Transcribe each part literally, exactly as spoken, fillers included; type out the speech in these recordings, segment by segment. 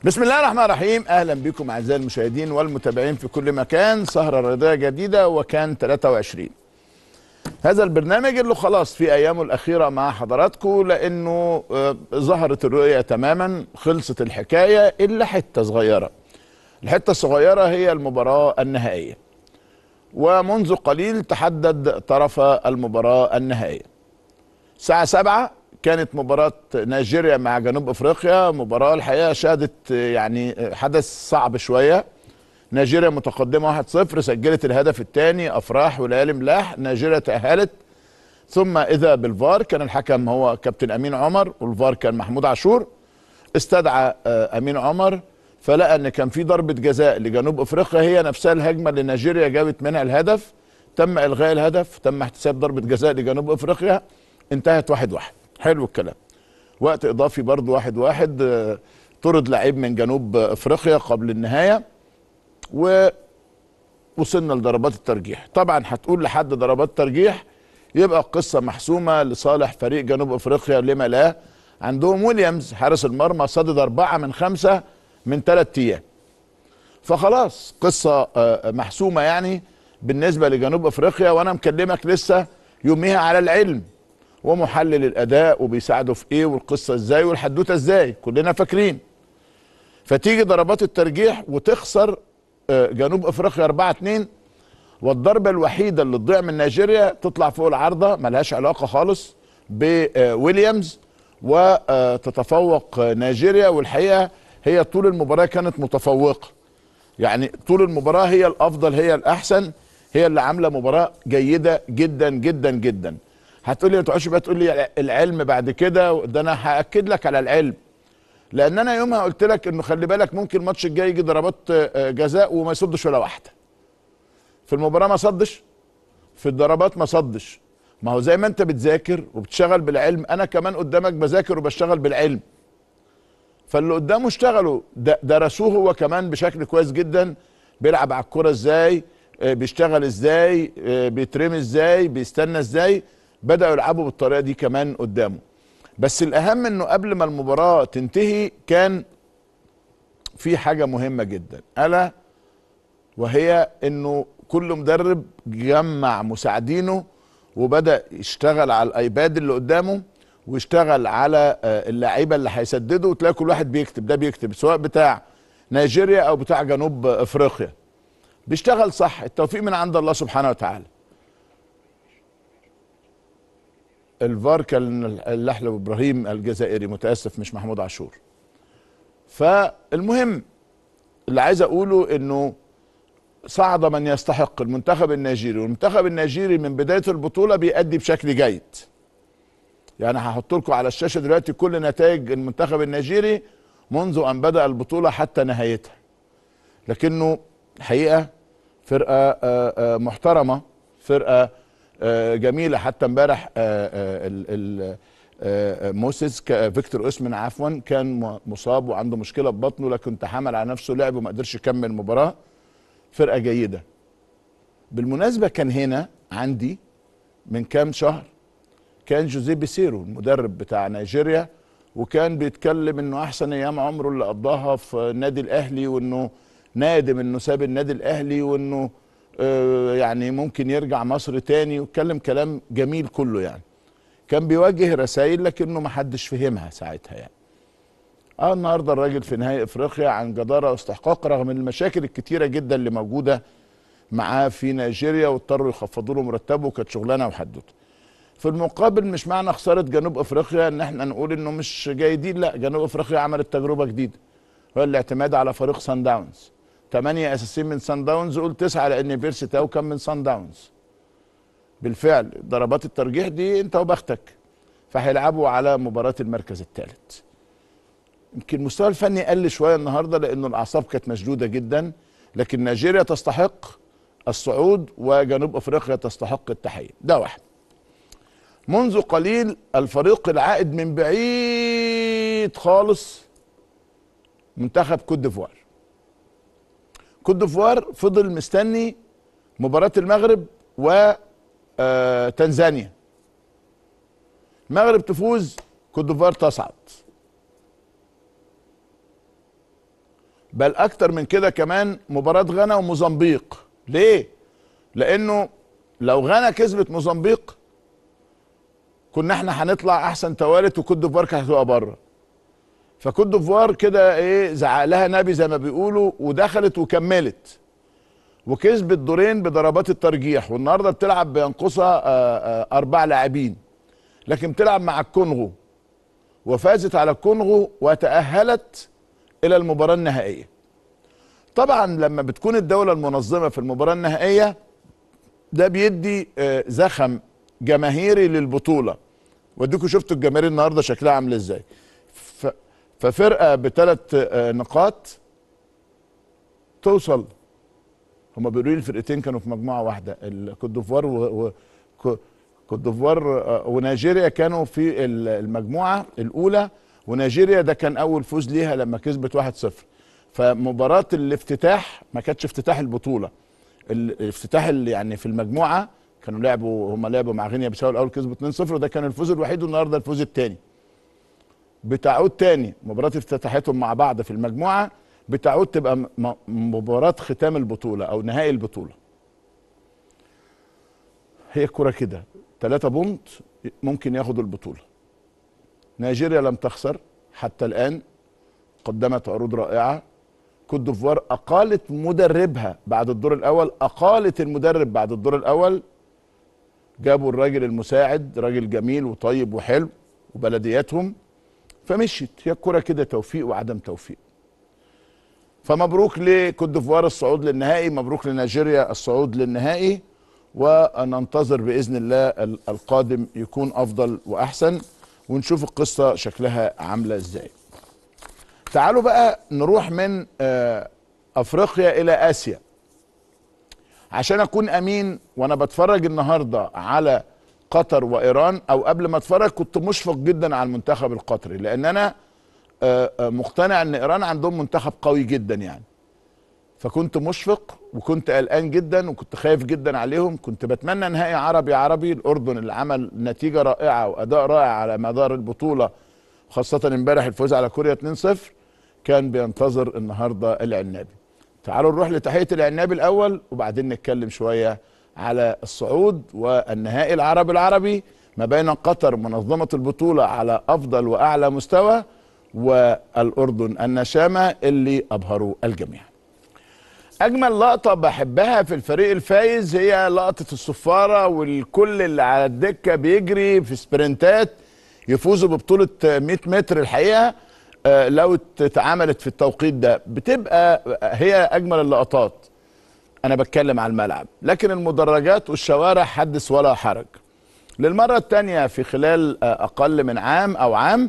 بسم الله الرحمن الرحيم. اهلا بكم اعزائي المشاهدين والمتابعين في كل مكان. سهرة رياضية جديدة وكان ثلاثة وعشرين. هذا البرنامج اللي خلاص في ايامه الاخيرة مع حضراتكم لانه آه ظهرت الرؤية تماما، خلصت الحكاية الا حتة صغيرة. الحتة الصغيرة هي المباراة النهائية، ومنذ قليل تحدد طرف المباراة النهائية. الساعة سبعة كانت مباراة نيجيريا مع جنوب افريقيا. مباراة الحقيقة شهدت يعني حدث صعب شوية. نيجيريا متقدمة واحد صفر، سجلت الهدف الثاني افراح وليالي ملاح، نيجيريا تأهلت. ثم اذا بالفار، كان الحكم هو كابتن امين عمر والفار كان محمود عاشور. استدعى امين عمر فلقى ان كان في ضربة جزاء لجنوب افريقيا، هي نفسها الهجمة اللي نيجيريا جابت منها الهدف. تم الغاء الهدف، تم احتساب ضربة جزاء لجنوب افريقيا، انتهت واحد واحد. حلو الكلام. وقت اضافي برضو واحد واحد. اه طرد لعيب من جنوب افريقيا قبل النهاية، ووصلنا لضربات الترجيح. طبعا هتقول لحد ضربات ترجيح يبقى القصة محسومة لصالح فريق جنوب افريقيا. لما لا؟ عندهم ويليامز حارس المرمى صدد اربعة من خمسة من ثلاث ايام، فخلاص قصة اه محسومة يعني بالنسبة لجنوب افريقيا. وانا مكلمك لسه يوميها على العلم ومحلل الاداء وبيساعده في ايه والقصه ازاي والحدوته ازاي، كلنا فاكرين. فتيجي ضربات الترجيح وتخسر جنوب افريقيا اربعة اتنين، والضربه الوحيده اللي تضيع من نيجيريا تطلع فوق العارضه ملهاش علاقه خالص بويليامز وتتفوق نيجيريا. والحقيقه هي طول المباراه كانت متفوقه، يعني طول المباراه هي الافضل، هي الاحسن، هي اللي عامله مباراه جيده جدا جدا جدا. هتقول لي ما تقعدش بقى تقول لي العلم بعد كده، ده انا هاكد لك على العلم، لان انا يومها قلت لك انه خلي بالك ممكن الماتش الجاي يجي ضربات جزاء وما يصدش ولا واحده. في المباراه ما صدش، في الضربات ما صدش. ما هو زي ما انت بتذاكر وبتشتغل بالعلم، انا كمان قدامك بذاكر وبشتغل بالعلم. فاللي قدامه اشتغلوا درسوه هو كمان بشكل كويس جدا، بيلعب على الكوره ازاي، بيشتغل ازاي، بيترمي ازاي، بيستنى ازاي، بدأوا يلعبوا بالطريقة دي كمان قدامه. بس الأهم إنه قبل ما المباراة تنتهي كان في حاجة مهمة جدا، ألا وهي إنه كل مدرب جمع مساعدينه وبدأ يشتغل على الأيباد اللي قدامه ويشتغل على اللعيبة اللي هيسددوا، وتلاقي كل واحد بيكتب، ده بيكتب سواء بتاع نيجيريا أو بتاع جنوب أفريقيا. بيشتغل صح، التوفيق من عند الله سبحانه وتعالى. الفار كان اللحلب ابراهيم الجزائري، متاسف مش محمود عاشور. فالمهم اللي عايز اقوله انه صعد من يستحق المنتخب النيجيري، والمنتخب النيجيري من بدايه البطوله بيأدي بشكل جيد. يعني هحط لكم على الشاشه دلوقتي كل نتائج المنتخب النيجيري منذ ان بدأ البطوله حتى نهايتها. لكنه الحقيقه فرقه محترمه، فرقه جميله. حتى امبارح موسيس فيكتور اوسمن عفوا كان مصاب وعنده مشكله في بطنه، لكن تحمل على نفسه لعب وما قدرش يكمل المباراه. فرقه جيده. بالمناسبه كان هنا عندي من كام شهر كان جوزيه بيسيرو المدرب بتاع نيجيريا، وكان بيتكلم انه احسن ايام عمره اللي قضاها في النادي الاهلي، وانه نادم انه ساب النادي الاهلي، وانه يعني ممكن يرجع مصر تاني، واتكلم كلام جميل كله. يعني كان بيواجه رسائل لكنه ما حدش فهمها ساعتها. يعني اه النهارده الراجل في نهائي افريقيا عن جداره واستحقاق، رغم المشاكل الكتيره جدا اللي موجوده معاه في نيجيريا، واضطروا يخفضوا له مرتبه وكانت شغلانه وحدوته. في المقابل مش معنى خساره جنوب افريقيا ان احنا نقول انه مش جيدين، لا، جنوب افريقيا عملت تجربه جديده، هو الاعتماد على فريق سان داونز. ثمانية اساسيين من سان داونز، قول تسعة لان بيرسي تاو كان من سان داونز. بالفعل ضربات الترجيح دي انت وبختك، فهيلعبوا على مباراة المركز الثالث. يمكن المستوى الفني قل شوية النهاردة لانه الاعصاب كانت مشدودة جدا، لكن نيجيريا تستحق الصعود وجنوب افريقيا تستحق التحية. ده واحد. منذ قليل الفريق العائد من بعيد خالص منتخب كوت ديفوار. كوت ديفوار فضل مستني مباراة المغرب وتنزانيا. المغرب تفوز، كوت ديفوار تصعد. بل اكتر من كده كمان مباراة غانا وموزمبيق. ليه؟ لانه لو غانا كسبت موزمبيق كنا احنا هنطلع احسن توالت وكوت ديفوار كانت هتبقى بره. فكوت ديفوار كده ايه زعق لها نبي زي ما بيقولوا، ودخلت وكملت وكسبت دورين بضربات الترجيح، والنهارده بتلعب بينقصها اربع لاعبين، لكن بتلعب مع الكونغو وفازت على الكونغو وتأهلت الى المباراة النهائية. طبعا لما بتكون الدولة المنظمة في المباراة النهائية ده بيدي زخم جماهيري للبطولة، وديكوا شفتوا الجماهير النهارده شكلها عامل ازاي. ففرقة بثلاث نقاط توصل، هما بيقولوا لي الفرقتين كانوا في مجموعة واحدة، الكوت ديفوار و كوت ديفوار ونيجيريا كانوا في المجموعة الأولى، ونيجيريا ده كان أول فوز ليها لما كسبت واحد صفر. فمباراة الافتتاح ما كانتش افتتاح البطولة، الافتتاح اللي يعني في المجموعة كانوا لعبوا، هم لعبوا مع غينيا بيساو الأول كسبوا اتنين صفر، وده كان الفوز الوحيد، والنهارده الفوز الثاني. بتعود تاني مباراة افتتاحتهم مع بعض في المجموعة، بتعود تبقى مباراة ختام البطولة أو نهائي البطولة. هي الكرة كده، ثلاثة بونت ممكن ياخدوا البطولة. نيجيريا لم تخسر حتى الآن، قدمت عروض رائعة. كوت ديفوار أقالت مدربها بعد الدور الأول، أقالت المدرب بعد الدور الأول، جابوا الراجل المساعد، راجل جميل وطيب وحلو وبلدياتهم، فمشيت. هي الكرة كده توفيق وعدم توفيق. فمبروك لكوت ديفوار الصعود للنهائي، مبروك لنيجيريا الصعود للنهائي، وننتظر بإذن الله القادم يكون أفضل وأحسن، ونشوف القصة شكلها عاملة إزاي. تعالوا بقى نروح من أفريقيا إلى آسيا عشان أكون أمين. وأنا بتفرج النهاردة على قطر وإيران، أو قبل ما أتفرج كنت مشفق جدا على المنتخب القطري، لأن أنا مقتنع أن إيران عندهم منتخب قوي جدا يعني. فكنت مشفق وكنت قلقان جدا وكنت خايف جدا عليهم. كنت بتمنى نهائي عربي عربي، الأردن اللي عمل نتيجة رائعة وأداء رائع على مدار البطولة، خاصة امبارح الفوز على كوريا اتنين صفر، كان بينتظر النهارده العنابي. تعالوا نروح لتحية العنابي الأول وبعدين نتكلم شوية على الصعود والنهائي العربي العربي ما بين قطر منظمة البطولة على أفضل وأعلى مستوى والأردن النشامة اللي أبهروا الجميع. أجمل لقطة بحبها في الفريق الفايز هي لقطة الصفارة والكل اللي على الدكة بيجري في سبرنتات يفوزوا ببطولة مية متر. الحقيقة لو اتعملت في التوقيت ده بتبقى هي أجمل اللقطات. أنا بتكلم على الملعب، لكن المدرجات والشوارع حدث ولا حرج. للمرة الثانية في خلال أقل من عام أو عام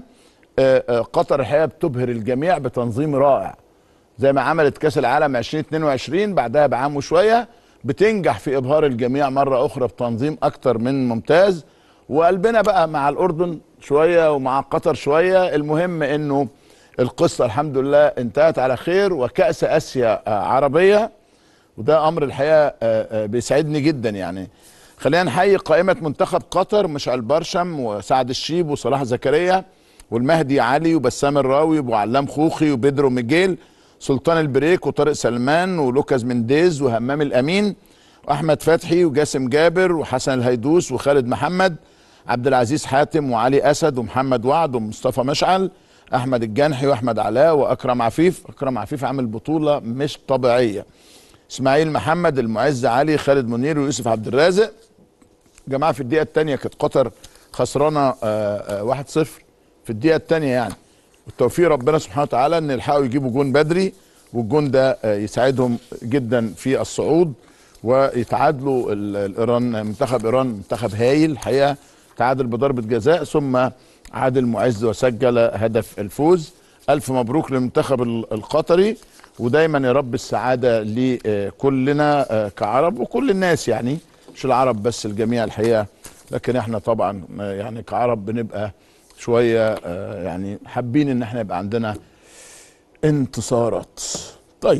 قطر الحقيقة بتبهر الجميع بتنظيم رائع، زي ما عملت كاس العالم ألفين واتنين وعشرين بعدها بعام وشويه، بتنجح في ابهار الجميع مره اخرى بتنظيم اكتر من ممتاز. وقلبنا بقى مع الاردن شويه ومع قطر شويه، المهم انه القصه الحمد لله انتهت على خير، وكاس اسيا عربيه، وده امر الحقيقه بيسعدني جدا يعني. خلينا نحيي قائمه منتخب قطر: مشعل برشم وسعد الشيب وصلاح زكريا والمهدي علي وبسام الراوي وابو علام خوخي وبيدرو ميجيل، سلطان البريك وطارق سلمان ولوكاس منديز وهمام الامين واحمد فتحي وجاسم جابر وحسن الهيدوس وخالد محمد، عبد العزيز حاتم وعلي اسد ومحمد وعد ومصطفى مشعل، احمد الجنحي واحمد علاء واكرم عفيف. اكرم عفيف عامل بطوله مش طبيعيه. اسماعيل محمد، المعز علي، خالد منير ويوسف عبد الرازق. جماعه في الدقيقه الثانيه كانت قطر خسرانه واحد صفر في الدقيقه الثانيه يعني، والتوفيق ربنا سبحانه وتعالى ان يلحقوا يجيبوا جون بدري، والجون ده يساعدهم جدا في الصعود ويتعادلوا. الايران منتخب ايران منتخب هايل الحقيقه، تعادل بضربه جزاء ثم عادل معز وسجل هدف الفوز. الف مبروك للمنتخب القطري، ودايما يا رب السعاده لكلنا كعرب وكل الناس يعني، مش العرب بس، الجميع الحقيقه. لكن احنا طبعا يعني كعرب بنبقى شويه يعني حابين ان احنا يبقى عندنا انتصارات. طيب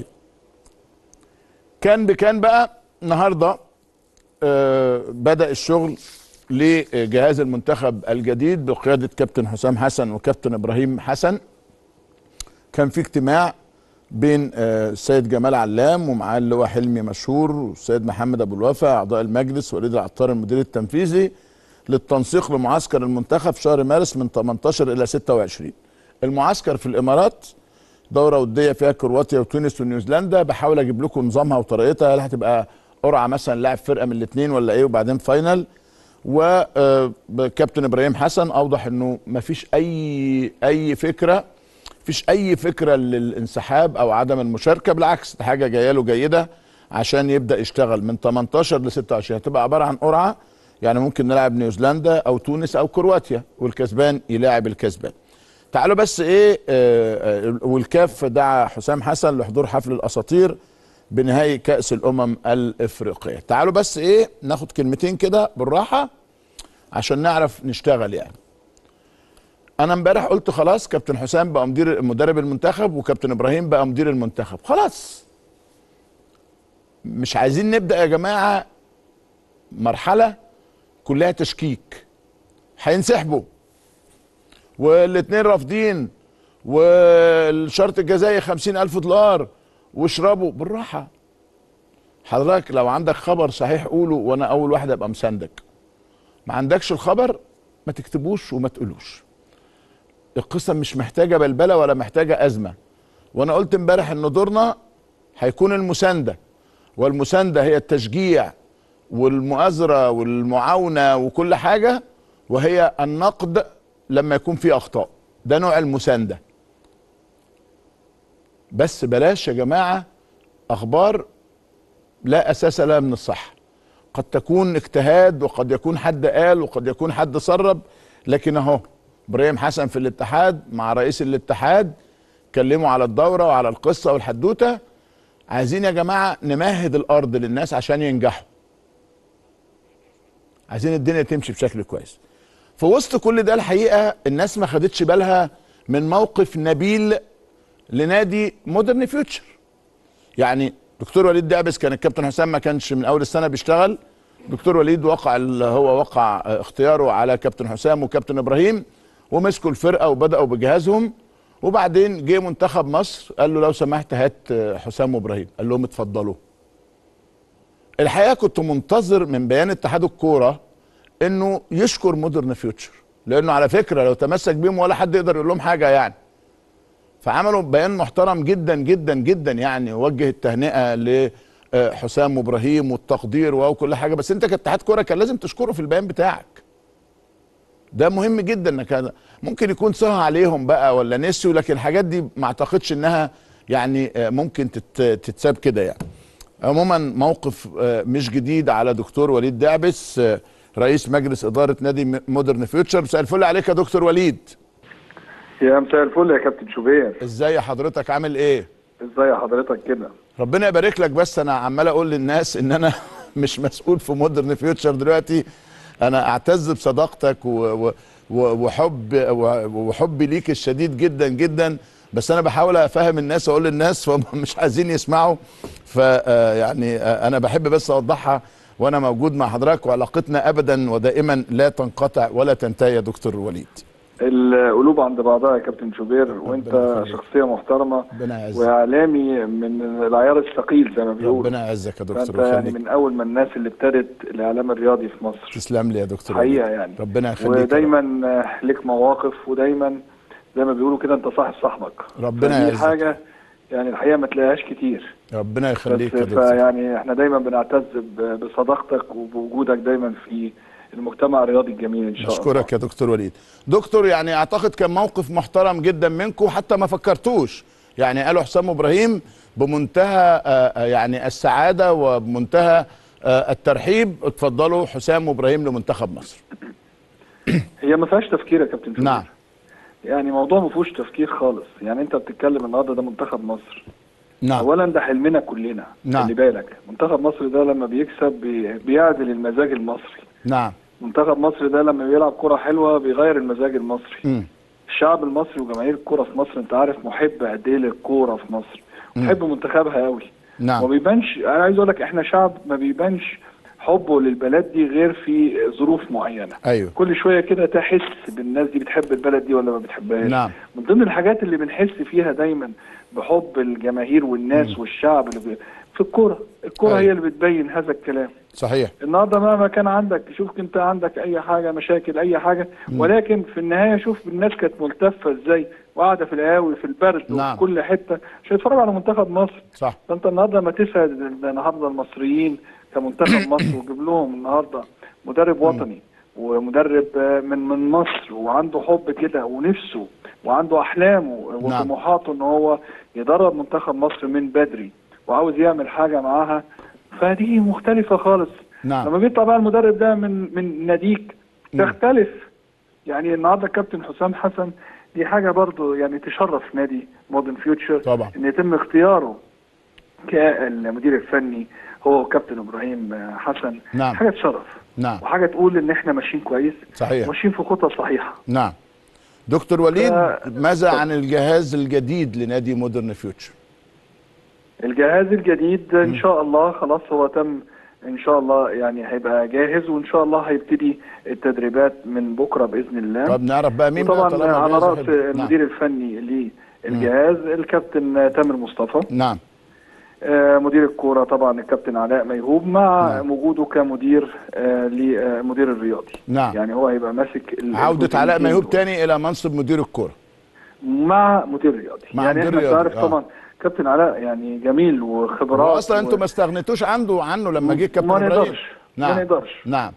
كان بكان بقى النهارده بدأ الشغل لجهاز المنتخب الجديد بقياده كابتن حسام حسن وكابتن ابراهيم حسن. كان في اجتماع بين السيد جمال علام ومعاه اللواء حلمي مشهور والسيد محمد ابو الوفا اعضاء المجلس، وليد العطار المدير التنفيذي، للتنسيق لمعسكر المنتخب في شهر مارس من تمنتاشر الى ستة وعشرين. المعسكر في الامارات دوره وديه فيها كرواتيا وتونس ونيوزيلندا. بحاول اجيب لكم نظامها وطريقتها، هل هتبقى قرعه مثلا لاعب فرقه من الاثنين ولا ايه وبعدين فاينل. وكابتن ابراهيم حسن اوضح انه ما فيش اي اي فكره فيش اي فكره للانسحاب او عدم المشاركه، بالعكس دي حاجه جايه له جيده عشان يبدا يشتغل من تمنتاشر ل ستة وعشرين. هتبقى عباره عن قرعه، يعني ممكن نلعب نيوزيلندا او تونس او كرواتيا والكسبان يلاعب الكسبان. تعالوا بس ايه آه آه والكاف دعا حسام حسن لحضور حفل الاساطير بنهائي كأس الامم الافريقيه. تعالوا بس ايه ناخد كلمتين كده بالراحه عشان نعرف نشتغل. يعني انا امبارح قلت خلاص كابتن حسام بقى مدير مدرب المنتخب وكابتن ابراهيم بقى مدير المنتخب، خلاص مش عايزين نبدا يا جماعه مرحله كلها تشكيك. هينسحبوا والاتنين رافضين والشرط الجزائي خمسين الف دولار واشربوا بالراحه. حضرتك لو عندك خبر صحيح قوله وانا اول واحد ابقى مساندك، ما عندكش الخبر ما تكتبوش وما تقولوش. القصه مش محتاجه بلبله ولا محتاجه ازمه. وانا قلت امبارح ان دورنا هيكون المسانده، والمسانده هي التشجيع والمؤازره والمعاونه وكل حاجه، وهي النقد لما يكون في اخطاء. ده نوع المسانده. بس بلاش يا جماعه اخبار لا اساس لها من الصحه. قد تكون اجتهاد وقد يكون حد قال وقد يكون حد سرب، لكن اهو ابراهيم حسن في الاتحاد مع رئيس الاتحاد اتكلموا على الدوره وعلى القصه والحدوته. عايزين يا جماعه نمهد الارض للناس عشان ينجحوا. عايزين الدنيا تمشي بشكل كويس. في وسط كل ده الحقيقه الناس ما خدتش بالها من موقف نبيل لنادي مودرن فيوتشر. يعني دكتور وليد دعبس كان الكابتن حسام ما كانش من اول السنه بيشتغل. دكتور وليد وقع هو وقع اختياره على كابتن حسام وكابتن ابراهيم ومسكوا الفرقه وبداوا بجهازهم. وبعدين جه منتخب مصر قال له لو سمحت هات حسام وابراهيم، قال لهم اتفضلوا. الحقيقه كنت منتظر من بيان اتحاد الكوره انه يشكر مودرن فيوتشر، لانه على فكره لو تمسك بيهم ولا حد يقدر يقول لهم حاجه يعني. فعملوا بيان محترم جدا جدا جدا، يعني وجه التهنئه لحسام وابراهيم والتقدير وكل حاجه. بس انت كاتحاد كوره كان لازم تشكره في البيان بتاعك. ده مهم جدا. انك ممكن يكون سهى عليهم بقى ولا نسيوا، لكن الحاجات دي ما اعتقدش انها يعني ممكن تتساب كده يعني. عموما موقف مش جديد على دكتور وليد دعبس رئيس مجلس اداره نادي مودرن فيوتشر. مساء الفل عليك يا دكتور وليد. يا مساء الفل يا كابتن شوبير. ازاي حضرتك عامل ايه؟ ازاي حضرتك كده؟ ربنا يبارك لك. بس انا عمال اقول للناس ان انا مش مسؤول في مودرن فيوتشر دلوقتي. انا اعتز بصداقتك وحب وحبي ليك الشديد جدا جدا، بس انا بحاول افهم الناس واقول للناس وهم مش عايزين يسمعوا. فيعني انا بحب بس اوضحها وانا موجود مع حضرتك، وعلاقتنا ابدا ودائما لا تنقطع ولا تنتهي يا دكتور وليد. القلوب عند بعضها يا كابتن شوبير، وانت شخصيه محترمه واعلامي من العيار الثقيل زي ما بيقولوا. ربنا يعزك يا دكتور. انت يعني من اول ما الناس اللي ابتدت الاعلام الرياضي في مصر. تسلم لي يا دكتور حقيقه يعني. ربنا يخليك. ودايما ليك مواقف، ودايما زي ما بيقولوا كده انت صاحب صاحبك. ربنا يعزك. دي حاجه يعني الحقيقه ما تلاقيهاش كتير. ربنا يخليك يا دكتور. فيعني احنا دايما بنعتز بصداقتك وبوجودك دايما في المجتمع الرياضي الجميل ان شاء الله. اشكرك يا دكتور وليد. دكتور يعني اعتقد كان موقف محترم جدا منكم، حتى ما فكرتوش. يعني قالوا حسام وابراهيم بمنتهى يعني السعاده وبمنتهى الترحيب، اتفضلوا حسام وابراهيم لمنتخب مصر. هي ما فيهاش تفكير يا كابتن. نعم. يعني موضوع ما فيهوش تفكير خالص. يعني انت بتتكلم النهارده ده منتخب مصر. نعم. اولا ده حلمنا كلنا. نعم. خلي بالك منتخب مصر ده لما بيكسب بيعدل المزاج المصري. نعم. منتخب مصر ده لما بيلعب كرة حلوة بيغير المزاج المصري. م. الشعب المصري وجماهير الكرة في مصر انت عارف محب قد ايه للكرة في مصر. محب منتخبها قوي. نعم. ما بيبانش. انا عايز اقول لك احنا شعب ما بيبانش حبه للبلد دي غير في ظروف معينه. ايوه. كل شويه كده تحس بالناس دي بتحب البلد دي ولا ما بتحبهاش. نعم. من ضمن الحاجات اللي بنحس فيها دايما بحب الجماهير والناس م. والشعب اللي بي... في الكوره، الكوره أيوة. هي اللي بتبين هذا الكلام. صحيح. النهارده مهما كان عندك، شوف انت عندك اي حاجه مشاكل اي حاجه م. ولكن في النهايه شوف الناس كانت ملتفه ازاي وقاعده في القهاوي في البرد نعم. وفي كل حته عشان يتفرجوا على منتخب مصر. صح. فانت النهارده لما تسعد النهارده المصريين كمنتخب مصر وتجيب لهم النهارده مدرب وطني ومدرب من من مصر وعنده حب كده ونفسه وعنده احلامه وطموحاته ان هو يدرب منتخب مصر من بدري وعاوز يعمل حاجه معاها، فدي مختلفه خالص. نعم. لما بيطلع بقى المدرب ده من من ناديك تختلف. يعني النهارده الكابتن حسام حسن دي حاجه برضو يعني تشرف نادي مودرن فيوتشر طبعا ان يتم اختياره كالمدير الفني هو كابتن ابراهيم حسن. نعم. حاجه تشرف. نعم. وحاجه تقول ان احنا ماشيين كويس. صحيح. ماشيين في خطه صحيحه. نعم. دكتور وليد ف... ماذا عن الجهاز الجديد لنادي مودرن فيوتشر؟ الجهاز الجديد ان شاء الله خلاص هو تم ان شاء الله يعني هيبقى جاهز وان شاء الله هيبتدي التدريبات من بكره باذن الله. طب نعرف بقى مين بقى طبعا على راس المدير نعم. الفني للجهاز الكابتن تامر مصطفى. نعم. آه مدير الكوره طبعا الكابتن علاء ميهوب مع نعم. وجوده كمدير آه للمدير الرياضي. نعم. يعني هو هيبقى ماسك عوده علاء ميهوب تاني الى منصب مدير الكوره مع مدير رياضي. مع يعني مدير احنا رياضي. عارف آه. طبعا كابتن علاء يعني جميل وخبرات اصلا و... انتوا ما استغنيتوش عنده عنه لما جه كابتن ابراهيم. ما نقدرش نعم. ما نقدرش. نعم.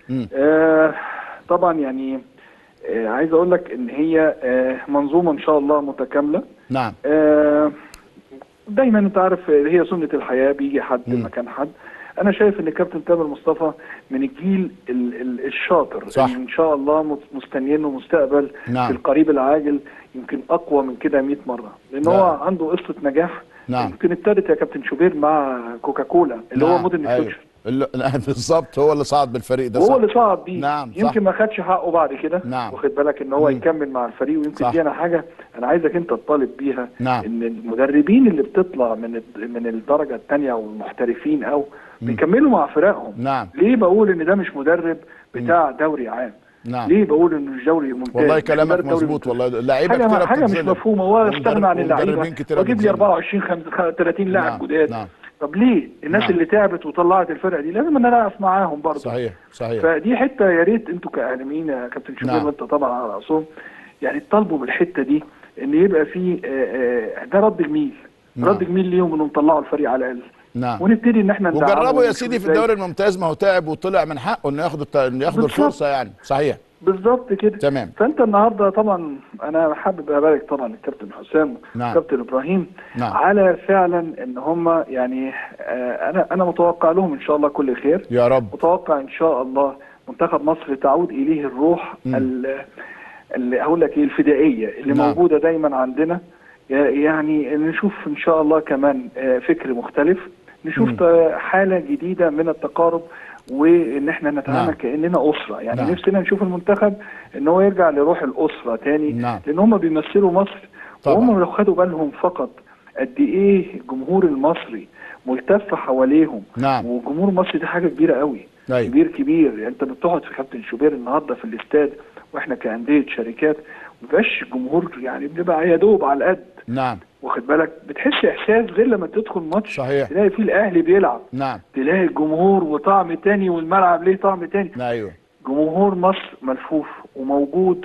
آه طبعا يعني آه عايز اقول لك ان هي آه منظومه ان شاء الله متكامله. نعم. آه دايما انت عارف هي سنه الحياه بيجي حد م. مكان حد. انا شايف ان الكابتن تامر مصطفى من الجيل ال ال الشاطر صح. اللي ان شاء الله مستنيينه مستقبل نعم. في القريب العاجل يمكن اقوى من كده مئة مره لان نعم. هو عنده قصه نجاح. نعم. يمكن ابتدت يا كابتن شوبير مع كوكاكولا اللي نعم. هو مودرن فيوتشر. أيوه. بالظبط هو اللي صعد بالفريق ده. هو اللي صعد بيه. نعم. يمكن ما خدش حقه بعد كده. نعم. واخد بالك ان هو مم. يكمل مع الفريق ويمكن صح. دي انا حاجه انا عايزك انت تطالب بيها. نعم. ان المدربين اللي بتطلع من من الدرجه الثانيه والمحترفين او بيكملوا مع فرقهم. نعم. ليه بقول ان ده مش مدرب بتاع دوري عام؟ نعم. ليه بقول انه مش دوري ممتاز؟ والله كلامك مظبوط والله. اللعيبه كتير بتتظلم حاجه مش مفهومه. هو استغنى عن اللعيبه وجيب لي أربعة وعشرين ثلاثين لاعب جداد. نعم. طب ليه؟ الناس نعم. اللي تعبت وطلعت الفرقه دي لازم انا اقف معاهم برضه. صحيح صحيح. فدي حته يا ريت انتوا كاعلاميين يا كابتن شوبير نعم. وانت طبعا على راسهم يعني تطالبوا بالحته دي ان يبقى في ده رد جميل. نعم. رد جميل ليهم انهم طلعوا الفريق على الاقل. نعم. ونبتدي ان احنا وجربوا يا سيدي في الدوري الممتاز ما هو تعب وطلع من حقه انه ياخد انه ياخد الفرصه يعني. صحيح بالظبط كده. تمام. فانت النهارده طبعا انا حابب ابارك طبعا الكابتن حسام نعم. والكابتن ابراهيم نعم. على فعلا ان هم يعني آه انا انا متوقع لهم ان شاء الله كل خير يا رب. متوقع ان شاء الله منتخب مصر تعود اليه الروح اللي هقول لك ايه الفدائيه اللي نعم. موجوده دايما عندنا. يعني نشوف ان شاء الله كمان فكر مختلف نشوف م. حاله جديده من التقارب وان احنا نتعامل نعم. كاننا اسره. يعني نعم. نفسنا نشوف المنتخب ان هو يرجع لروح الاسره تاني. نعم. لان هم بيمثلوا مصر وهم لو خدوا بالهم فقط قد ايه الجمهور المصري ملتف حواليهم. نعم. والجمهور المصري ده حاجه كبيره قوي. أيوه. كبير كبير. يعني انت بتقعد في كابتن شوبير النهارده في الاستاد واحنا كانديه شركات ما بيبقاش الجمهور يعني بنبقى يا دوب على القد. نعم. واخد بالك بتحس احساس غير لما تدخل ماتش. صحيح. تلاقي فيه الاهلي بيلعب. نعم. تلاقي الجمهور وطعم تاني والملعب ليه طعم تاني. ايوه. جمهور مصر ملفوف وموجود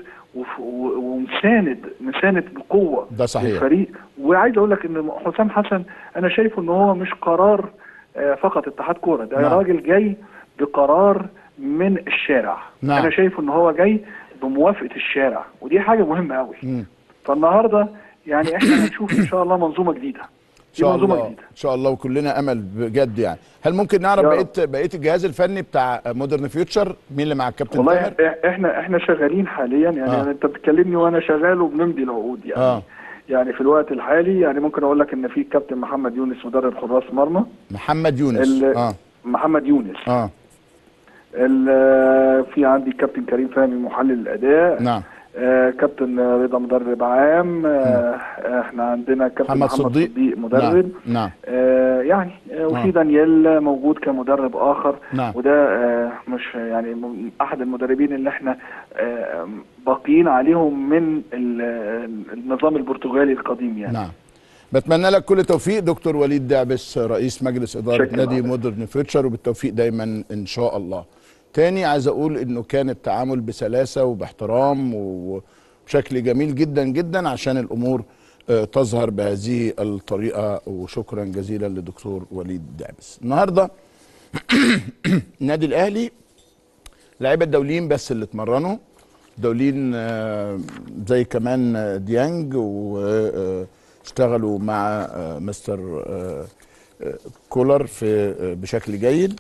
ومساند مساند بقوه ده صحيح الفريق. وعايز اقول لك ان حسام حسن انا شايفه ان هو مش قرار فقط اتحاد كوره ده. نعم. راجل جاي بقرار من الشارع. نعم. انا شايفه ان هو جاي بموافقه الشارع ودي حاجه مهمه قوي. فالنهارده يعني احنا هنشوف ان شاء الله منظومه جديده. ان شاء الله جديدة. ان شاء الله وكلنا امل بجد. يعني هل ممكن نعرف بقيه بقيه الجهاز الفني بتاع مودرن فيوتشر مين اللي مع الكابتن والله تامر؟ احنا احنا شغالين حاليا يعني آه. انت بتكلمني وانا شغال وبنمضي العقود يعني. آه. يعني في الوقت الحالي يعني ممكن اقول لك ان في الكابتن محمد يونس مدرب حراس مرمى. محمد يونس اه محمد يونس اه في عندي الكابتن كريم فهمي محلل الاداء. نعم. آه كابتن رضا مدرب عام، آه احنا عندنا كابتن محمد محمد صديق, صديق مدرب. نعم, نعم. آه يعني آه وفي آه. دانيال موجود كمدرب اخر. نعم. وده آه مش يعني احد المدربين اللي احنا آه باقيين عليهم من النظام البرتغالي القديم يعني. نعم. بتمنى لك كل توفيق دكتور وليد دعبس رئيس مجلس اداره نادي مودرن فيوتشر، وبالتوفيق دايما ان شاء الله. تاني عايز اقول انه كان التعامل بسلاسه وباحترام وبشكل جميل جدا جدا عشان الامور تظهر بهذه الطريقه، وشكرا جزيلا لدكتور وليد دعبس. النهارده النادي الاهلي لاعيبه الدوليين بس اللي اتمرنوا دوليين، زي كمان ديانج، واشتغلوا مع مستر كولر في بشكل جيد،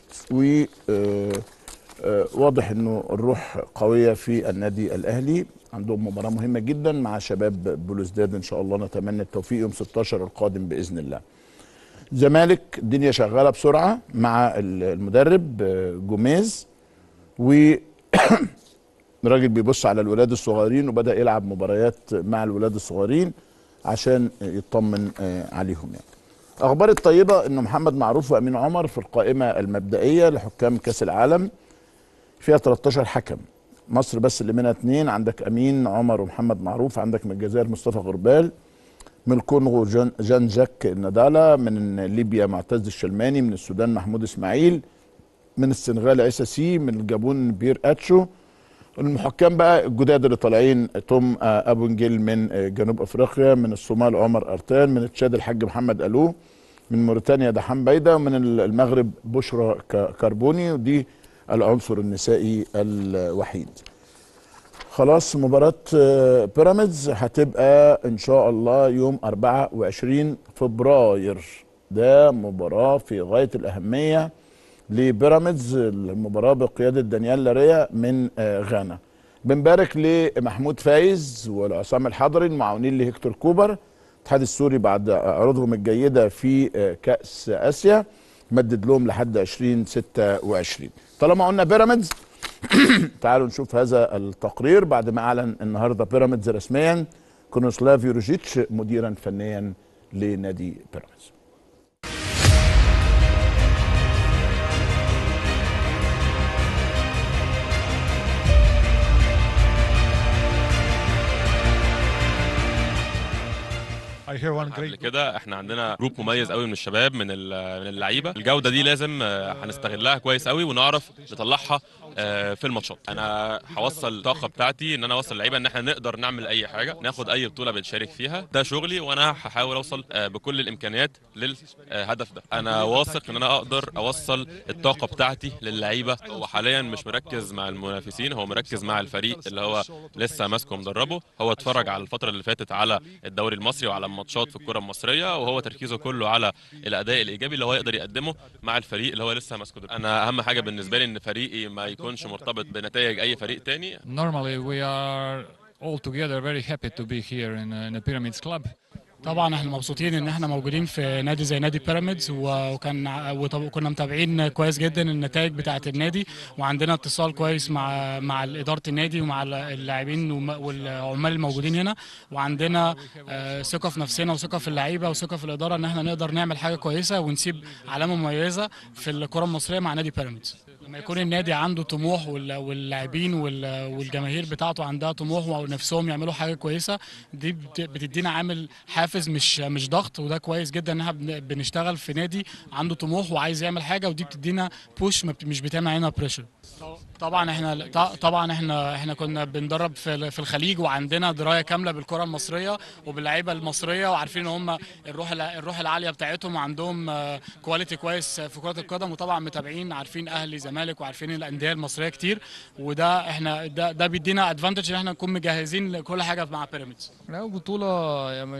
وواضح انه الروح قويه في النادي الاهلي. عندهم مباراه مهمه جدا مع شباب بلوزداد، ان شاء الله نتمنى التوفيق يوم ستاشر القادم باذن الله. زمالك الدنيا شغاله بسرعه مع المدرب جوميز، و الراجل بيبص على الولاد الصغيرين وبدأ يلعب مباريات مع الولاد الصغيرين عشان يطمن عليهم يعني. اخبار الطيبه انه محمد معروف وامين عمر في القائمه المبدئيه لحكام كاس العالم، فيها تلتاشر حكم. مصر بس اللي منها اثنين، عندك امين عمر ومحمد معروف. عندك من الجزائر مصطفى غربال، من الكونغو جان, جان جاك نادالا، من ليبيا معتز الشلماني، من السودان محمود اسماعيل، من السنغال عيسى سي، من الجابون بير اتشو. المحكم بقى الجداد اللي طالعين توم ابو نجيل من جنوب افريقيا، من الصومال عمر ارتان، من تشاد الحاج محمد الو، من موريتانيا دحام بيدا، ومن المغرب بشرى كربوني، ودي العنصر النسائي الوحيد. خلاص مباراة بيراميدز هتبقى ان شاء الله يوم أربعة وعشرين فبراير، ده مباراة في غاية الأهمية لبيراميدز، المباراة بقيادة دانيال لاريا من غانا. بنبارك لمحمود فايز والعصام الحضري المعاونين لهيكتور كوبر. الاتحاد السوري بعد عروضهم الجيدة في كأس آسيا مدد لهم لحد عشرين ستة وعشرين. طالما قلنا بيراميدز تعالوا نشوف هذا التقرير بعد ما أعلن النهاردة بيراميدز رسميا كونوسلاف يوروجيتش مديرا فنيا لنادي بيراميدز. قبل كده احنا عندنا جروب مميز قوي من الشباب من من اللعيبه، الجوده دي لازم هنستغلها كويس قوي ونعرف نطلعها في الماتشات. انا هوصل الطاقه بتاعتي ان انا اوصل اللعيبه ان احنا نقدر نعمل اي حاجه، ناخد اي بطوله بنشارك فيها، ده شغلي وانا هحاول اوصل بكل الامكانيات للهدف ده. انا واثق ان انا اقدر اوصل الطاقه بتاعتي للعيبه. هو حاليا مش مركز مع المنافسين، هو مركز مع الفريق اللي هو لسه ماسكه مدربه. هو اتفرج على الفتره اللي فاتت على الدوري المصري وعلى ماتشات في الكره المصريه، وهو تركيزه كله على الاداء الايجابي اللي هو يقدر يقدمه مع الفريق اللي هو لسه ماسكه. انا اهم حاجه بالنسبه لي ان فريقي ما يكونش مرتبط بنتائج اي فريق تاني. Normally we are all together very happy to be here in, in a Pyramids club. طبعا احنا مبسوطين ان احنا موجودين في نادي زي نادي بيراميدز، وكان وكنا متابعين كويس جدا النتائج بتاعه النادي، وعندنا اتصال كويس مع مع اداره النادي ومع اللاعبين والعمال الموجودين هنا، وعندنا ثقه في نفسنا وثقه في اللعيبه وثقه في الاداره ان احنا نقدر نعمل حاجه كويسه ونسيب علامه مميزه في الكره المصريه مع نادي بيراميدز. لما يكون النادي عنده طموح واللاعبين والجماهير بتاعته عندها طموح ونفسهم يعملوا حاجه كويسه، دي بتدينا عامل حافز مش مش ضغط، وده كويس جدا ان احنا بنشتغل في نادي عنده طموح وعايز يعمل حاجه، ودي بتدينا بوش مش بتعمل علينا بريشر. طبعا احنا طبعا احنا احنا كنا بندرب في في الخليج، وعندنا درايه كامله بالكره المصريه وباللعيبه المصريه، وعارفين ان هم الروح الروح العاليه بتاعتهم، وعندهم كواليتي كويس في كره القدم، وطبعا متابعين عارفين اهلي زمالك وعارفين الانديه المصريه كتير، وده احنا ده ده بيدينا ادفانتج ان احنا نكون مجهزين لكل حاجه مع بيراميدز. لا بطوله يعني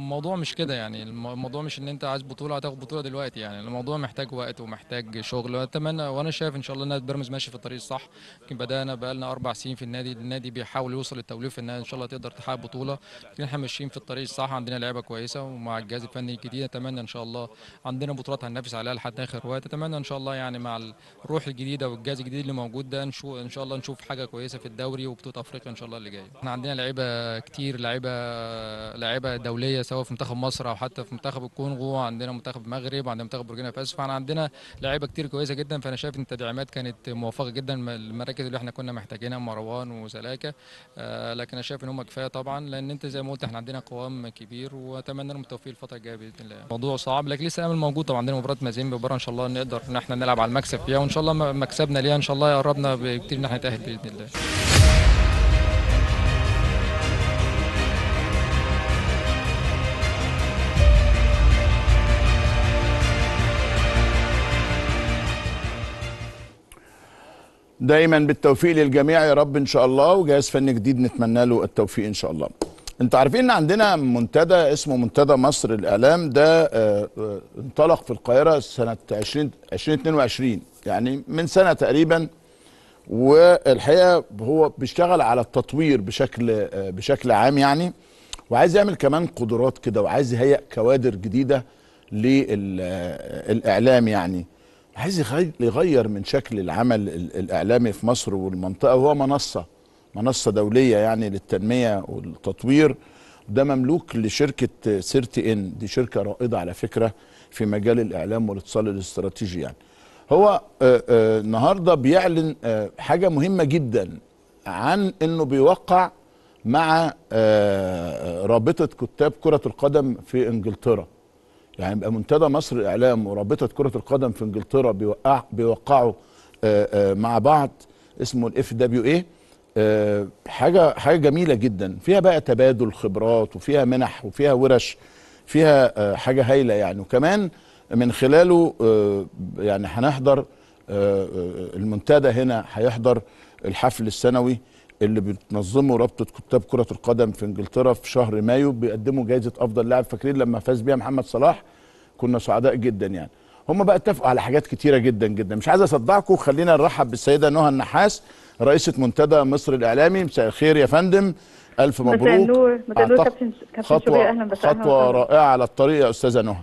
الموضوع مش كده يعني، الموضوع مش ان انت عايز بطوله هتاخد بطوله دلوقتي يعني، الموضوع محتاج وقت ومحتاج شغل. واتمنى وانا شايف ان شاء الله ان بيراميدز ماشي في الطريق الصح. يمكن بدانا بقالنا اربع سنين في النادي، النادي بيحاول يوصل للتوليف انها ان شاء الله تقدر تحقق بطوله، لكن احنا ماشيين في الطريق الصح، عندنا لعيبه كويسه ومع الجهاز الفني الجديد اتمنى ان شاء الله عندنا بطولات هننافس عليها لحد اخر وقت. اتمنى ان شاء الله يعني مع الروح الجديده والجهاز الجديد اللي موجود ده نشوف ان شاء الله نشوف حاجه كويسه في الدوري وبطوله افريقيا ان شاء الله اللي جايه. احنا عندنا لعيبه كتير، لعيبه لعيبه دوليه سواء في منتخب مصر او حتى في منتخب الكونغو، عندنا منتخب المغرب، عندنا منتخب بوركينا فاسو، فاحنا عندنا لعيبه كتير كويسه جدا. فانا شايف ان التدعيمات كانت موفقه جدا، المراكز اللي احنا كنا محتاجينها مروان وسلاكه، آه لكن انا شايف ان هم كفايه طبعا، لان انت زي ما قلت احنا عندنا قوام كبير واتمنى لهم التوفيق الفتره الجايه باذن الله. الموضوع صعب لكن لسه امل موجود طبعا، عندنا مباراه مازيمبي بكره ان شاء الله نقدر ان احنا نلعب على المكسب فيها، وان شاء الله مكسبنا ليها ان شاء الله يقربنا بكتير ان احنا نتاهل باذن الله. دايما بالتوفيق للجميع يا رب ان شاء الله، وجهاز فني جديد نتمنى له التوفيق ان شاء الله. انتوا عارفين ان عندنا منتدى اسمه منتدى مصر للاعلام، ده اه اه انطلق في القاهره سنه عشرين اتنين وعشرين، يعني من سنه تقريبا، والحقيقه هو بيشتغل على التطوير بشكل اه بشكل عام يعني، وعايز يعمل كمان قدرات كده، وعايز يهيئ كوادر جديده للاعلام يعني، عايز يغير من شكل العمل الإعلامي في مصر والمنطقة، وهو منصة منصة دولية يعني للتنمية والتطوير. ده مملوك لشركة سيرتي إن، دي شركة رائدة على فكرة في مجال الإعلام والاتصال الاستراتيجي يعني. هو آه آه النهاردة بيعلن آه حاجة مهمة جدا عن إنه بيوقع مع آه رابطة كتاب كرة القدم في إنجلترا. يعني يبقى منتدى مصر الاعلام ورابطه كره القدم في انجلترا بيوقع بيوقعوا آآ آآ مع بعض، اسمه الاف دبليو اي. حاجه حاجه جميله جدا، فيها بقى تبادل خبرات وفيها منح وفيها ورش، فيها حاجه هايله يعني. وكمان من خلاله يعني هنحضر المنتدى هنا، هيحضر الحفل السنوي اللي بتنظمه رابطه كتاب كره القدم في انجلترا في شهر مايو، بيقدموا جائزه افضل لاعب. فاكرين لما فاز بيها محمد صلاح؟ كنا سعداء جدا يعني. هم بقى اتفقوا على حاجات كتيره جدا جدا، مش عايز اصدعكم. خلينا نرحب بالسيده نهى النحاس، رئيسه منتدى مصر الاعلامي. مساء الخير يا فندم، الف مبروك. مساء النور. مساء النور كابتن كابتن شوبير، اهلا وسهلا. خطوه رائعه على الطريق يا استاذه نهى.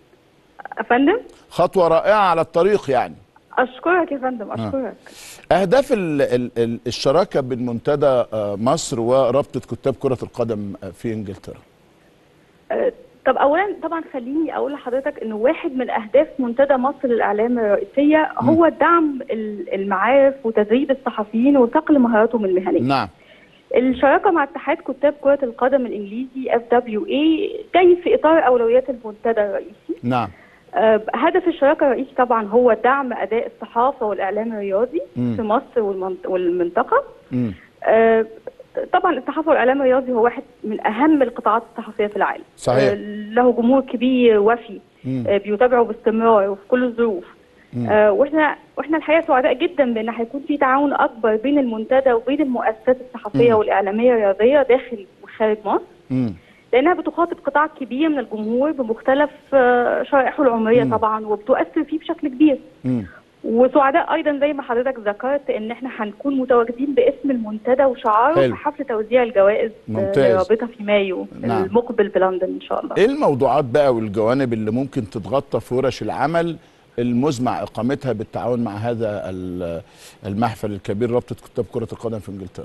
يا فندم خطوه رائعه على الطريق يعني. اشكرك يا فندم، اشكرك. اهداف ال ال ال الشراكه بين منتدى مصر ورابطه كتاب كره القدم في انجلترا. أه طب اولا طبعا خليني اقول لحضرتك انه واحد من اهداف منتدى مصر للاعلام الرئيسيه هو م. دعم المعارف وتدريب الصحفيين وصقل مهاراتهم المهنيه. نعم. الشراكه مع اتحاد كتاب كره القدم الانجليزي اف دبليو اي جاي في اطار اولويات المنتدى الرئيسي. نعم. أه هدف الشراكه الرئيسي طبعا هو دعم اداء الصحافه والاعلام الرياضي م. في مصر والمنطقه. أه طبعا الصحافه والاعلام الرياضي هو واحد من اهم القطاعات الصحفيه في العالم. صحيح. له جمهور كبير وفي بيتابعه باستمرار وفي كل الظروف. آه واحنا واحنا الحقيقه سعداء جدا بان هيكون في تعاون اكبر بين المنتدى وبين المؤسسات الصحفيه مم. والاعلاميه الرياضيه داخل وخارج مصر. مم. لانها بتخاطب قطاع كبير من الجمهور بمختلف آه شرائحه العمريه مم. طبعا، وبتؤثر فيه بشكل كبير. مم. وسعداء ايضا زي ما حضرتك ذكرت ان احنا هنكون متواجدين باسم المنتدى وشعاره في حفل توزيع الجوائز الرابطه في مايو نعم. المقبل بلندن ان شاء الله. ايه الموضوعات بقى والجوانب اللي ممكن تتغطى في ورش العمل المزمع اقامتها بالتعاون مع هذا المحفل الكبير رابطه كتاب كره القدم في انجلترا؟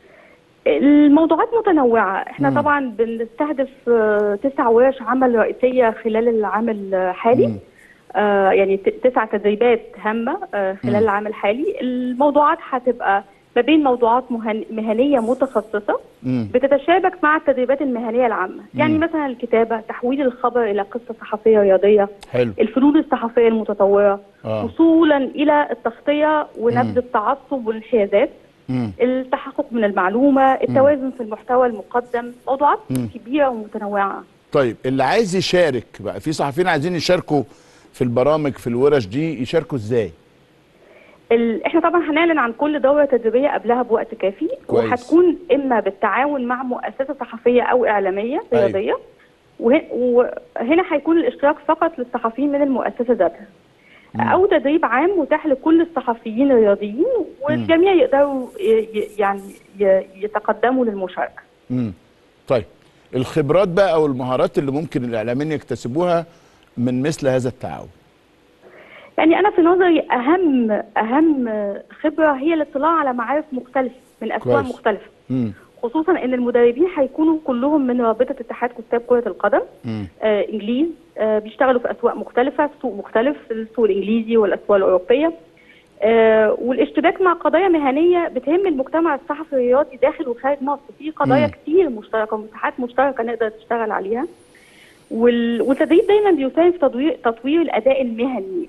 الموضوعات متنوعه، احنا مم. طبعا بنستهدف تسع ورش عمل رئيسيه خلال العام الحالي. مم. آه يعني تسع تدريبات هامه آه خلال م. العام الحالي. الموضوعات هتبقى ما بين موضوعات مهنيه متخصصه م. بتتشابك مع التدريبات المهنيه العامه، م. يعني مثلا الكتابه، تحويل الخبر الى قصه صحفيه رياضيه، حلو. الفنون الصحفيه المتطوره، آه. وصولا الى التغطيه ونبذ التعصب والانحيازات، م. التحقق من المعلومه، التوازن م. في المحتوى المقدم. موضوعات م. كبيره ومتنوعه. طيب اللي عايز يشارك بقى، في صحفيين عايزين يشاركوا في البرامج في الورش دي، يشاركوا ازاي؟ احنا طبعا هنعلن عن كل دوره تدريبيه قبلها بوقت كافي، كويس. وهتكون اما بالتعاون مع مؤسسه صحفيه او اعلاميه رياضيه، أيوة. وهنا هيكون الاشتراك فقط للصحفيين من المؤسسه ذاتها، او تدريب عام متاح لكل الصحفيين الرياضيين، والجميع يقدروا يعني يتقدموا للمشاركه. امم طيب الخبرات بقى او المهارات اللي ممكن الاعلاميين يكتسبوها من مثل هذا التعاون؟ يعني انا في نظري اهم اهم خبره هي الاطلاع على معارف مختلفه من اسواق مختلفه. امم خصوصا ان المدربين هيكونوا كلهم من رابطه اتحاد كتاب كره القدم. آه انجليز، آه بيشتغلوا في اسواق مختلفه، في سوق مختلف، السوق الانجليزي والاسواق الاوروبيه. آه والاشتباك مع قضايا مهنيه بتهم المجتمع الصحفي الرياضي داخل وخارج مصر، في قضايا مم. كتير مشتركه ومساحات مشتركه نقدر نشتغل عليها. والتدريب دايما بيساهم في تطوير تطوير الاداء المهني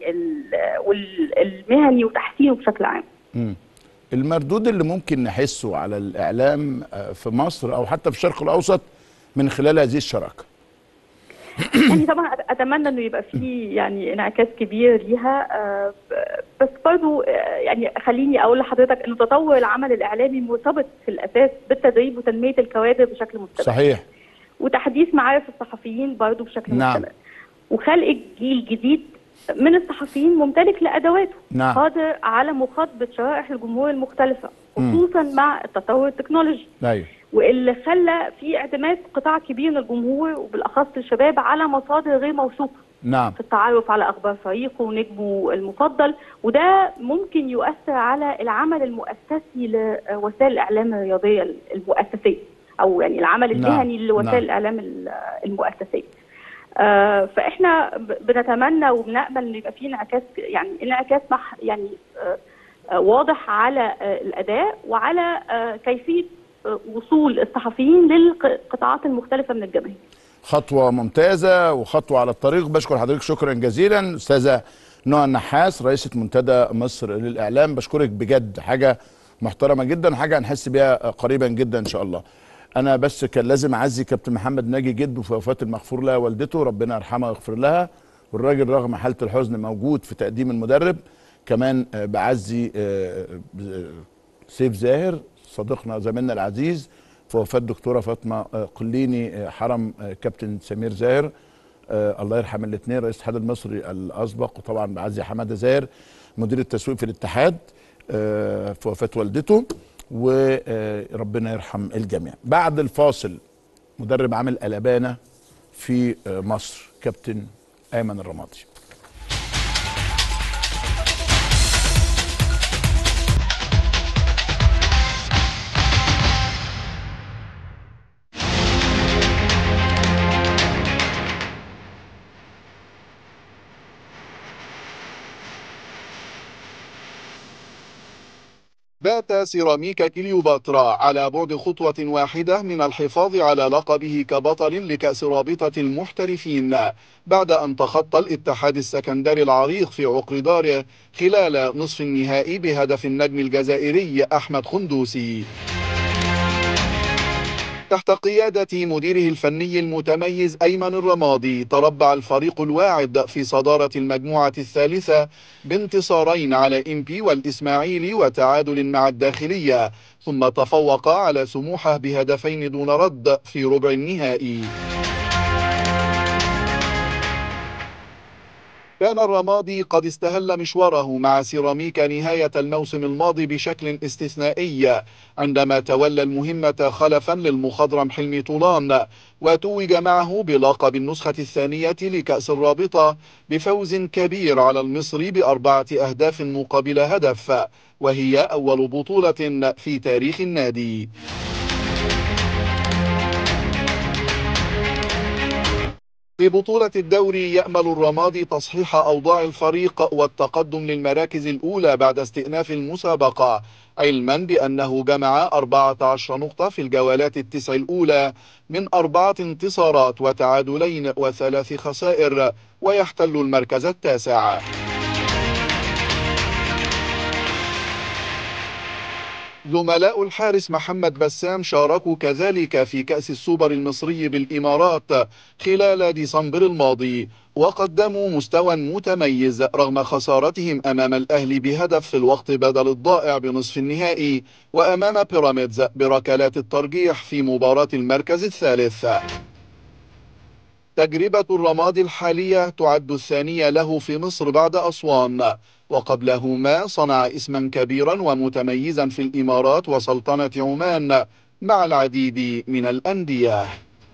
والمهني وتحسينه بشكل عام. مم. المردود اللي ممكن نحسه على الإعلام في مصر أو حتى في الشرق الأوسط من خلال هذه الشراكة؟ يعني طبعا أتمنى إنه يبقى فيه يعني انعكاس كبير ليها، بس برضه يعني خليني أقول لحضرتك إنه تطور العمل الإعلامي مرتبط في الأساس بالتدريب وتنمية الكوادر بشكل مستمر. صحيح. وتحديث معارف الصحفيين برضه بشكل نعم. مستمر. وخلق جيل جديد من الصحفيين ممتلك لأدواته، نعم. قادر على مخاطبة شرائح الجمهور المختلفة، خصوصا مم. مع التطور التكنولوجي. أيوه. واللي خلى في اعتماد قطاع كبير من الجمهور وبالأخص الشباب على مصادر غير موثوقة. نعم. في التعرف على أخبار فريقه ونجمه المفضل، وده ممكن يؤثر على العمل المؤسسي لوسائل الإعلام الرياضية المؤسسية، أو يعني العمل المهني نعم. لوسائل نعم. الإعلام المؤسسية. آه فاحنا بنتمنى وبنامل ان يبقى في انعكاس، يعني انعكاس مح يعني آه آه واضح على آه الاداء وعلى آه كيفيه آه وصول الصحفيين للقطاعات المختلفه من الجماهير. خطوه ممتازه وخطوه على الطريق. بشكر حضرتك شكرا جزيلا استاذه نهى النحاس رئيسه منتدى مصر للاعلام. بشكرك بجد، حاجه محترمه جدا، حاجه هنحس بيها قريبا جدا ان شاء الله. أنا بس كان لازم أعزي كابتن محمد ناجي جده في وفاة المغفور لها والدته، ربنا يرحمها ويغفر لها. والراجل رغم حالة الحزن موجود في تقديم المدرب. كمان بعزي سيف زاهر صديقنا زميلنا العزيز في وفاة دكتورة فاطمة قليني حرم كابتن سمير زاهر، الله يرحم الاثنين، رئيس الاتحاد المصري الأسبق. وطبعا بعزي حمادة زاهر مدير التسويق في الاتحاد في وفاة والدته، وربنا يرحم الجميع. بعد الفاصل مدرب عامل قلبانه في مصر كابتن ايمن الرمادي. بات سيراميكا كليوباترا على بعد خطوة واحدة من الحفاظ على لقبه كبطل لكأس رابطة المحترفين بعد أن تخطى الاتحاد السكندري العريق في عقر داره خلال نصف النهائي بهدف النجم الجزائري أحمد خندوسي. تحت قيادة مديره الفني المتميز أيمن الرمادي تربع الفريق الواعد في صدارة المجموعة الثالثة بانتصارين على إمبي والإسماعيلي وتعادل مع الداخلية، ثم تفوق على سموحة بهدفين دون رد في ربع النهائي. كان الرمادي قد استهل مشواره مع سيراميكا نهاية الموسم الماضي بشكل استثنائي عندما تولى المهمة خلفا للمخضرم حلمي طولان، وتوج معه بلقب النسخة الثانية لكأس الرابطة بفوز كبير على المصري بأربعة أهداف مقابل هدف، وهي أول بطولة في تاريخ النادي. في بطولة الدوري يأمل الرمادي تصحيح أوضاع الفريق والتقدم للمراكز الأولى بعد استئناف المسابقة، علما بأنه جمع أربعة عشر نقطة في الجولات التسع الأولى من أربعة انتصارات وتعادلين وثلاث خسائر، ويحتل المركز التاسع. زملاء الحارس محمد بسام شاركوا كذلك في كأس السوبر المصري بالإمارات خلال ديسمبر الماضي، وقدموا مستوى متميز رغم خسارتهم أمام الأهلي بهدف في الوقت بدل الضائع بنصف النهائي، وأمام بيراميدز بركلات الترجيح في مباراة المركز الثالث. تجربة الرمادي الحالية تعد الثانية له في مصر بعد أسوان، وقبلهما صنع اسما كبيرا ومتميزا في الإمارات وسلطنة عمان مع العديد من الأندية.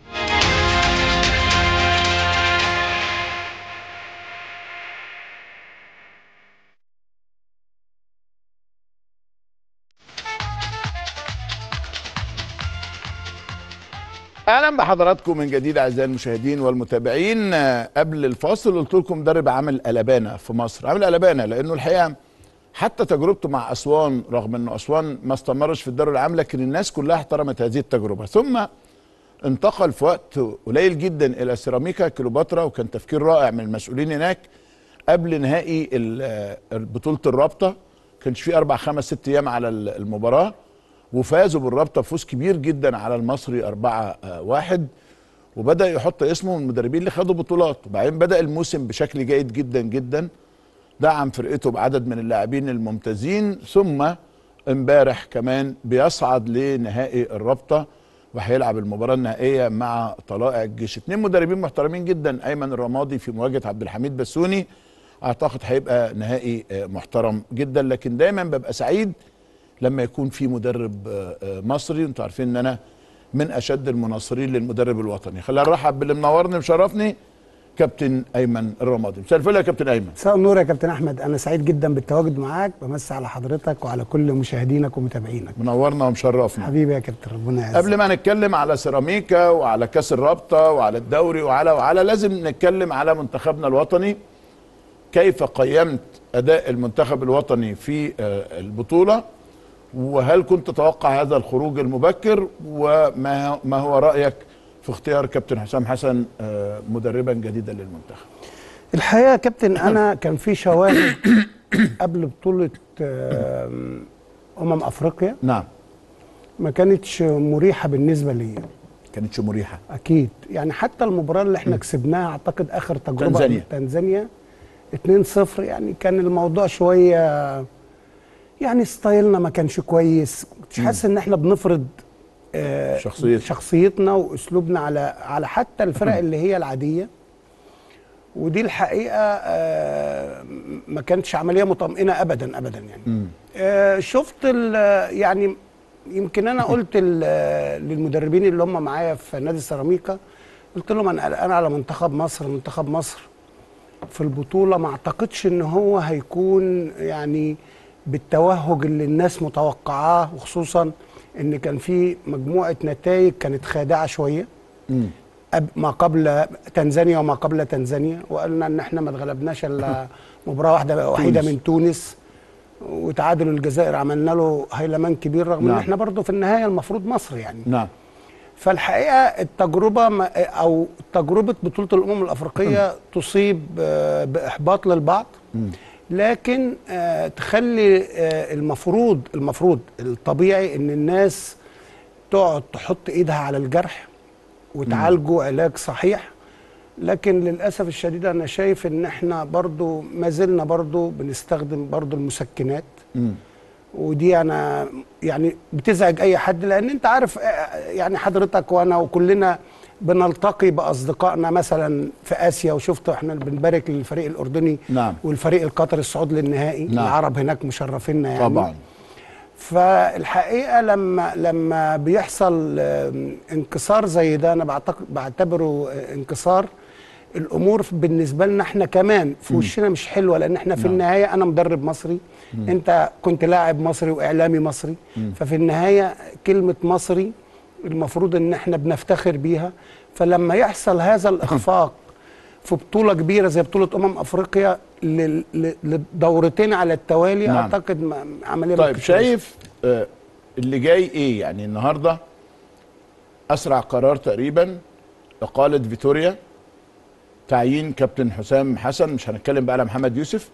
اهلا بحضراتكم من جديد اعزائي المشاهدين والمتابعين. قبل الفاصل قلت لكم مدرب عامل قلبانه في مصر، عامل قلبانه لانه الحقيقه حتى تجربته مع اسوان، رغم انه اسوان ما استمرش في الدوري العام، لكن الناس كلها احترمت هذه التجربه، ثم انتقل في وقت قليل جدا الى سيراميكا كليوباترا، وكان تفكير رائع من المسؤولين هناك قبل نهائي بطوله الرابطه. كانش في اربع خمس ست ايام على المباراه، وفازوا بالرابطه فوز كبير جدا على المصري أربعة واحد، وبدا يحط اسمه من المدربين اللي خدوا بطولات. وبعدين بدا الموسم بشكل جيد جدا جدا، دعم فرقته بعدد من اللاعبين الممتازين، ثم امبارح كمان بيصعد لنهائي الرابطه وهيلعب المباراه النهائيه مع طلائع الجيش. اثنين مدربين محترمين جدا، ايمن الرمادي في مواجهه عبد الحميد بسوني، اعتقد هيبقى نهائي محترم جدا. لكن دايما ببقى سعيد لما يكون في مدرب مصري، انتوا عارفين ان انا من اشد المناصرين للمدرب الوطني. خلينا نرحب باللي منورني ومشرفني كابتن ايمن الرمادي. مساء الفل يا كابتن ايمن. مساء النور يا كابتن احمد، انا سعيد جدا بالتواجد معاك، بمسي على حضرتك وعلى كل مشاهدينك ومتابعينك. منورنا ومشرفنا حبيبي يا كابتن، ربنا يعزك. قبل ما نتكلم على سيراميكا وعلى كاس الرابطه وعلى الدوري وعلى وعلى لازم نتكلم على منتخبنا الوطني. كيف قيمت اداء المنتخب الوطني في البطوله؟ وهل كنت تتوقع هذا الخروج المبكر؟ وما ما هو رأيك في اختيار كابتن حسام حسن مدربا جديدا للمنتخب؟ الحقيقة يا كابتن أنا كان في شواهد قبل بطولة أمم أفريقيا نعم ما كانتش مريحة بالنسبة لي. كانتش مريحة أكيد، يعني حتى المباراة اللي احنا كسبناها أعتقد آخر تجربة تنزانيا تنزانيا اتنين صفر، يعني كان الموضوع شوية يعني ستايلنا ما كانش كويس، كنتش حاسس ان احنا بنفرض آه شخصيت. شخصيتنا واسلوبنا على على حتى الفرق اللي هي العاديه. ودي الحقيقه آه ما كانتش عمليه مطمئنه ابدا ابدا يعني. آه شفت يعني يمكن انا قلت للمدربين اللي هم معايا في نادي سيراميكا، قلت لهم انا قلقان على منتخب مصر. منتخب مصر في البطوله ما اعتقدش ان هو هيكون يعني بالتوهج اللي الناس متوقعاه، وخصوصا ان كان في مجموعه نتائج كانت خادعه شويه ما قبل تنزانيا وما قبل تنزانيا، وقالنا ان احنا ما اتغلبناش الا مباراه واحده وحيده من تونس، وتعادل الجزائر عملنا له هيلمان كبير، رغم نعم. ان احنا برضه في النهايه المفروض مصر يعني. نعم. فالحقيقه التجربه او تجربه بطوله الامم الافريقيه تصيب باحباط للبعض، م. لكن آه تخلي آه المفروض المفروض الطبيعي ان الناس تقعد تحط ايدها على الجرح وتعالجه علاج صحيح. لكن للاسف الشديد انا شايف ان احنا برضو ما زلنا برضو بنستخدم برضو المسكنات، م. ودي انا يعني بتزعج اي حد، لان انت عارف يعني حضرتك وانا وكلنا بنلتقي باصدقائنا مثلا في اسيا، وشفت احنا بنبارك للفريق الاردني نعم. والفريق القطري الصعود للنهائي. نعم. العرب هناك مشرفينا يعني طبعا. فالحقيقه لما لما بيحصل انكسار زي ده انا بعتقد بعتبره انكسار. الامور بالنسبه لنا احنا كمان في وشنا مش حلوه، لان احنا في نعم. النهايه انا مدرب مصري، م. انت كنت لاعب مصري واعلامي مصري، م. ففي النهايه كلمه مصري المفروض ان احنا بنفتخر بيها. فلما يحصل هذا الاخفاق في بطوله كبيره زي بطوله امم افريقيا لدورتين على التوالي، نعم. اعتقد عمليه. طيب شايف آه اللي جاي ايه؟ يعني النهارده اسرع قرار تقريبا اقاله فيتوريا، تعيين كابتن حسام حسن، مش هنتكلم بقى على محمد يوسف،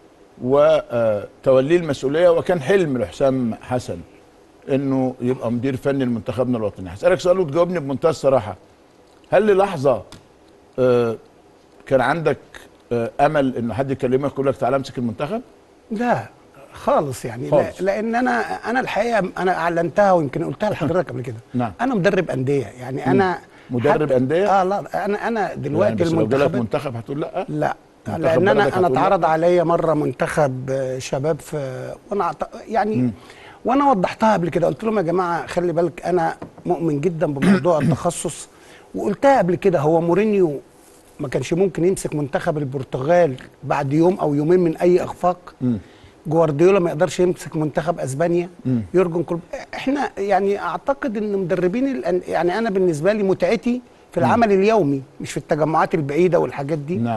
وتوليه المسؤوليه. وكان حلم لحسام حسن انه يبقى مدير فني لمنتخبنا الوطني. هسألك سؤال وتجاوبني بمنتهى الصراحه، هل للحظه آه كان عندك آه امل انه حد يكلمك يقول لك تعالى امسك المنتخب؟ لا خالص يعني خالص. لا، لان انا انا الحقيقه انا اعلنتها ويمكن قلتها لحضرتك قبل كده. نعم. انا مدرب انديه يعني. م. انا مدرب انديه؟ اه لا انا انا دلوقتي يعني بس لو المنتخب جالك منتخب هتقول لا؟ لا لان انا انا اتعرض عليا مره منتخب شباب في وانا يعني م. وانا وضحتها قبل كده، قلت لهم يا جماعه خلي بالك انا مؤمن جدا بموضوع التخصص، وقلتها قبل كده هو مورينيو ما كانش ممكن يمسك منتخب البرتغال بعد يوم او يومين من اي اخفاق. م. جوارديولا ما يقدرش يمسك منتخب اسبانيا. م. يورجن كلوب. احنا يعني اعتقد ان مدربين يعني انا بالنسبه لي متعتي في العمل م. اليومي مش في التجمعات البعيده والحاجات دي. نعم.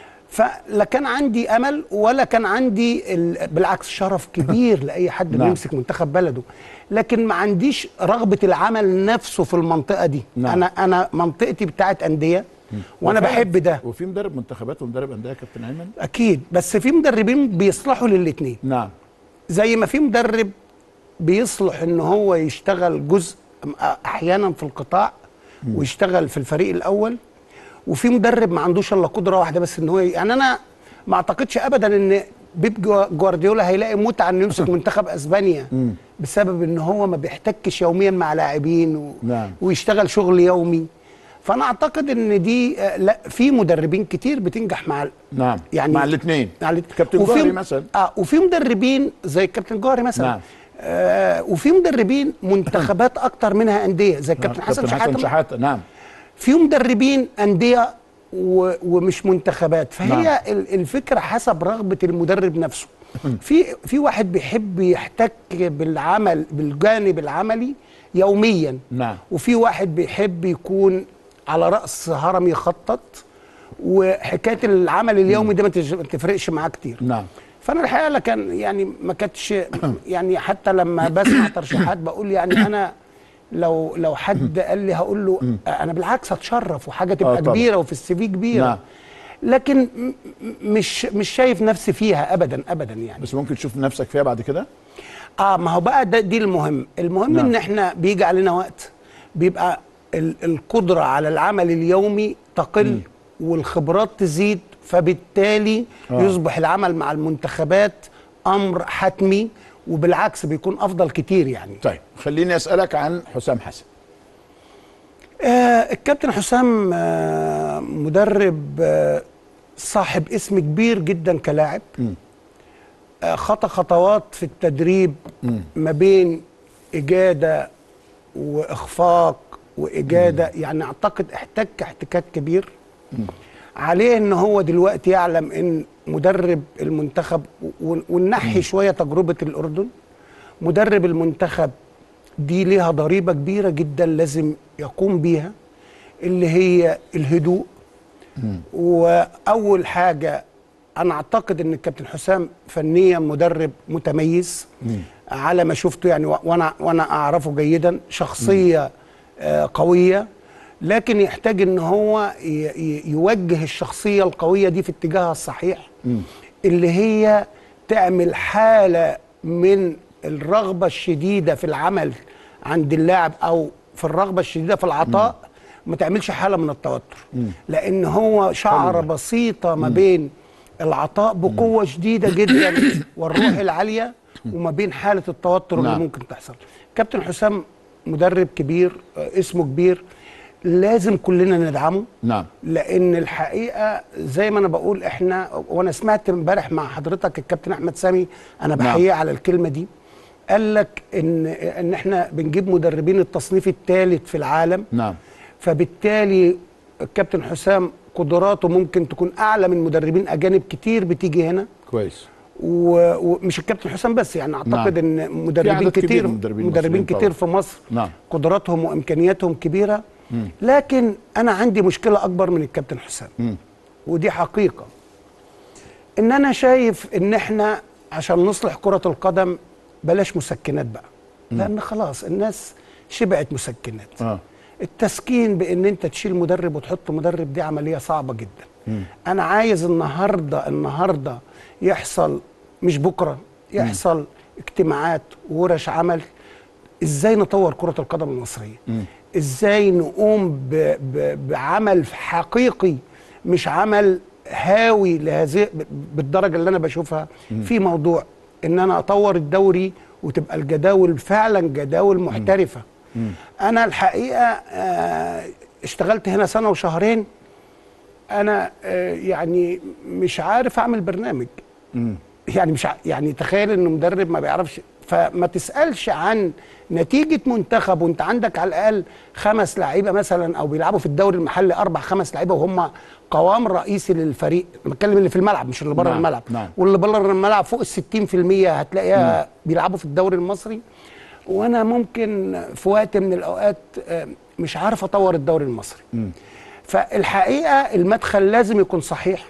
فلا كان عندي امل ولا كان عندي بالعكس شرف كبير لاي حد انه يمسك منتخب بلده، لكن ما عنديش رغبه العمل نفسه في المنطقه دي. نعم. انا انا منطقتي بتاعت انديه وانا بحب ده. وفي مدرب منتخبات ومدرب انديه يا كابتن ايمن؟ اكيد، بس في مدربين بيصلحوا للاثنين. نعم. زي ما في مدرب بيصلح ان هو يشتغل جزء احيانا في القطاع م. ويشتغل في الفريق الاول، وفي مدرب ما عندوش الا قدره واحده بس ان هو يعني انا ما اعتقدش ابدا ان بيب جوارديولا هيلاقي متعه انه يمسك منتخب اسبانيا بسبب ان هو ما بيحتكش يوميا مع لاعبين و... نعم. ويشتغل شغل يومي. فانا اعتقد ان دي لا في مدربين كتير بتنجح مع نعم يعني مع الاثنين كابتن جوهري مثلا اه وفي مدربين زي الكابتن جوهري مثلا. نعم. آه وفي مدربين منتخبات اكتر منها انديه زي الكابتن حسن شحاته. حسن شحاته نعم. في مدربين انديه ومش منتخبات، فهي نعم. الفكره حسب رغبه المدرب نفسه. في في واحد بيحب يحتك بالعمل بالجانب العملي يوميا. نعم. وفي واحد بيحب يكون على راس هرم يخطط، وحكايه العمل اليومي ده ما تفرقش معاه كتير. نعم. فانا الحقيقه كان يعني ما كانتش يعني حتى لما بسمع ترشيحات بقول يعني انا لو لو حد قال لي هقول له انا بالعكس هتشرف وحاجه تبقى آه كبيره وفي السي في كبيره. نعم. لكن مش مش شايف نفسي فيها ابدا ابدا يعني. بس ممكن تشوف نفسك فيها بعد كده؟ اه ما هو بقى ده دي المهم، المهم نعم. ان احنا بيجي علينا وقت بيبقى القدره على العمل اليومي تقل م. والخبرات تزيد، فبالتالي آه. يصبح العمل مع المنتخبات امر حتمي، وبالعكس بيكون افضل كتير يعني. طيب خليني اسالك عن حسام حسن. آه الكابتن حسام آه مدرب آه صاحب اسم كبير جدا كلاعب. آه خطى خطوات في التدريب م. ما بين اجاده واخفاق واجاده، م. يعني اعتقد احتك احتكاك كبير. م. عليه ان هو دلوقتي يعلم ان مدرب المنتخب وننحي شويه تجربه الاردن، مدرب المنتخب دي ليها ضريبه كبيره جدا لازم يقوم بيها، اللي هي الهدوء. مم. واول حاجه انا اعتقد ان الكابتن حسام فنيا مدرب متميز. مم. على ما شفته يعني وانا وانا اعرفه جيدا، شخصيه آه قويه، لكن يحتاج ان هو يوجه الشخصيه القويه دي في اتجاهها الصحيح. م. اللي هي تعمل حاله من الرغبه الشديده في العمل عند اللاعب او في الرغبه الشديده في العطاء، م. ما تعملش حاله من التوتر. م. لان هو شعره بسيطه ما بين العطاء بقوه م. شديده جدا والروح العاليه وما بين حاله التوتر نعم. اللي ممكن تحصل. كابتن حسام مدرب كبير، اسمه كبير، لازم كلنا ندعمه. نعم. لان الحقيقه زي ما انا بقول احنا، وانا سمعت امبارح مع حضرتك الكابتن احمد سامي انا بحييه نعم. على الكلمه دي، قال لك ان ان احنا بنجيب مدربين التصنيف الثالث في العالم. نعم. فبالتالي الكابتن حسام قدراته ممكن تكون اعلى من مدربين اجانب كتير بتيجي هنا. كويس. ومش الكابتن حسام بس، يعني اعتقد نعم. ان مدربين كتير مدربين, مدربين كتير في مصر نعم. قدراتهم وامكانياتهم كبيره. مم. لكن انا عندي مشكله اكبر من الكابتن حسام. مم. ودي حقيقه، ان انا شايف ان احنا عشان نصلح كره القدم بلاش مسكنات بقى. مم. لان خلاص الناس شبعت مسكنات. آه. التسكين بان انت تشيل مدرب وتحط مدرب دي عمليه صعبه جدا. مم. انا عايز النهارده النهارده يحصل، مش بكره يحصل مم. اجتماعات وورش عمل ازاي نطور كره القدم المصريه. مم. ازاي نقوم ب ب بعمل حقيقي، مش عمل هاوي لهذه بالدرجه اللي انا بشوفها. مم. في موضوع ان انا اطور الدوري وتبقى الجداول فعلا جداول محترفه. مم. انا الحقيقه آه اشتغلت هنا سنه وشهرين، انا آه يعني مش عارف اعمل برنامج. مم. يعني مش ع... يعني تخيل انه مدرب ما بيعرفش، فما تسالش عن نتيجه منتخب وانت عندك على الاقل خمس لعيبه مثلا، او بيلعبوا في الدوري المحلي اربع خمس لعيبه وهم قوام رئيسي للفريق. انا بتكلم اللي في الملعب مش اللي بره نعم. الملعب. نعم. واللي بره الملعب فوق ال ستين في المية هتلاقيها بيلعبوا في الدوري المصري. وانا ممكن في وقت من الاوقات مش عارف اطور الدوري المصري. مم. فالحقيقه المدخل لازم يكون صحيح،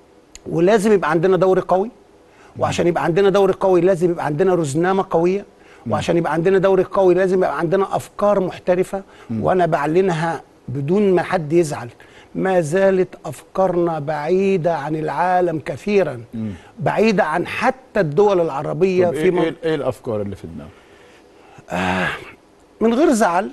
ولازم يبقى عندنا دوري قوي، وعشان يبقى عندنا دوري قوي لازم يبقى عندنا رزنامه قويه، وعشان يبقى عندنا دوري قوي لازم يبقى عندنا افكار محترفه. وانا بعلنها بدون ما حد يزعل، ما زالت افكارنا بعيده عن العالم كثيرا، مم. بعيده عن حتى الدول العربيه. طب في ايه, م... إيه, ايه الافكار اللي في دماغك؟ آه من غير زعل.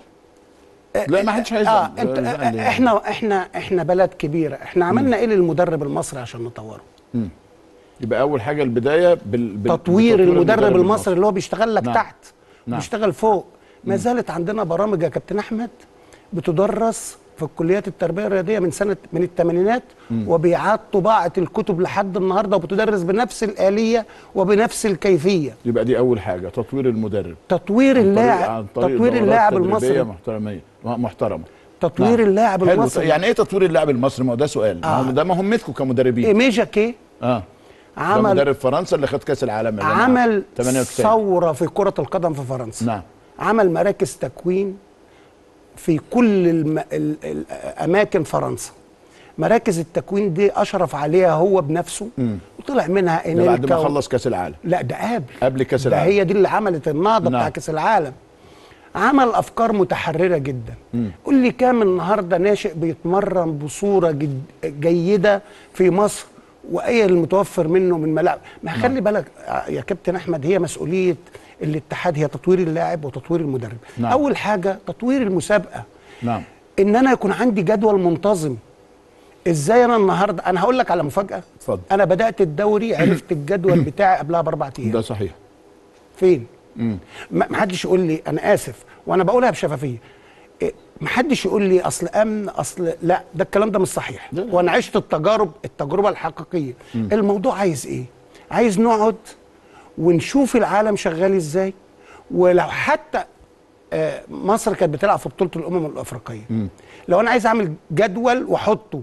لا ما حدش هيزعل. آه انت آه احنا احنا احنا بلد كبيره، احنا عملنا ايه للمدرب المصري عشان نطوره؟ مم. يبقى اول حاجه البدايه بال... بال... تطوير المدرب, المدرب المصري اللي هو بيشتغل لك نعم. تحت. نعم. بيشتغل فوق. ما زالت عندنا برامج يا كابتن احمد بتدرس في الكليات التربيه الرياضيه من سنه من الثمانينات، وبيعاد طباعه الكتب لحد النهارده، وبتدرس بنفس الاليه وبنفس الكيفيه. يبقى دي اول حاجه، تطوير المدرب، تطوير اللاعب، تطوير اللاعب المصري محترمه محترمه تطوير نعم. اللاعب المصري. يعني ايه تطوير اللاعب المصري؟ ما هو ده سؤال. آه. ده مهمتكم كمدربين. ايميجاكي اه عمل مدرب فرنسا اللي خد كاس العالم، عمل ثوره في كره القدم في فرنسا. نعم. عمل مراكز تكوين في كل الم... ال... الاماكن فرنسا. مراكز التكوين دي اشرف عليها هو بنفسه، مم. وطلع منها انيلكا بعد ما خلص كاس العالم. لا ده قبل قبل كاس العالم. هي دي اللي عملت النهضه نعم. بتاع كاس العالم. عمل افكار متحرره جدا. مم. قول لي كام النهارده ناشئ بيتمرن بصوره جد... جيده في مصر، وايه المتوفر منه من ملاعب؟ ما خلي نعم. بالك يا كابتن احمد، هي مسؤوليه الاتحاد هي تطوير اللاعب وتطوير المدرب. نعم. اول حاجه تطوير المسابقه. نعم. ان انا يكون عندي جدول منتظم. ازاي انا النهارده، انا هقول لك على مفاجاه. اتفضل. انا بدات الدوري عرفت الجدول بتاعي قبلها باربع ايام. ده صحيح. فين؟ امم ما حدش يقول لي، انا اسف وانا بقولها بشفافيه، ما حدش يقول لي اصل امن، اصل لا، ده الكلام ده مش صحيح. ده وانا عشت التجارب التجربه الحقيقيه. مم. الموضوع عايز ايه؟ عايز نقعد ونشوف العالم شغال ازاي. ولو حتى آه مصر كانت بتلعب في بطوله الامم الافريقيه، مم. لو انا عايز اعمل جدول واحطه،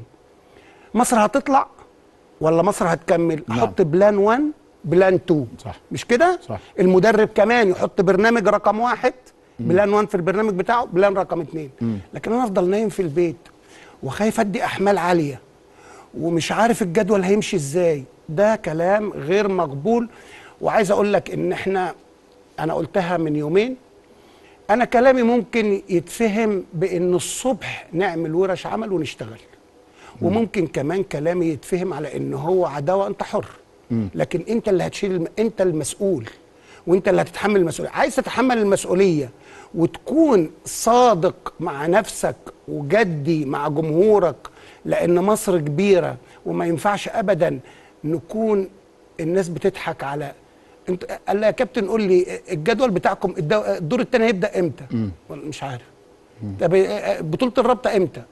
مصر هتطلع ولا مصر هتكمل؟ نعم. احط بلان واحد بلان اتنين. صح. مش كده؟ صح. المدرب كمان يحط برنامج رقم واحد، بلان واحد في البرنامج بتاعه، بلان رقم اتنين. مم. لكن انا افضل نايم في البيت وخايف ادي احمال عاليه ومش عارف الجدول هيمشي ازاي، ده كلام غير مقبول. وعايز اقول لك ان احنا، انا قلتها من يومين، انا كلامي ممكن يتفهم بان الصبح نعمل ورش عمل ونشتغل. مم. وممكن كمان كلامي يتفهم على ان هو عداوه، انت حر. مم. لكن انت اللي هتشيل الم... انت المسؤول، وانت اللي هتتحمل المسؤوليه. عايز تتحمل المسؤوليه وتكون صادق مع نفسك وجدي مع جمهورك، لان مصر كبيره وما ينفعش ابدا نكون الناس بتضحك على انت. قال لي يا كابتن قول لي الجدول بتاعكم الدور الثاني هيبدا امتى؟ مم. مش عارف. مم. طب بطوله الرابطه امتى؟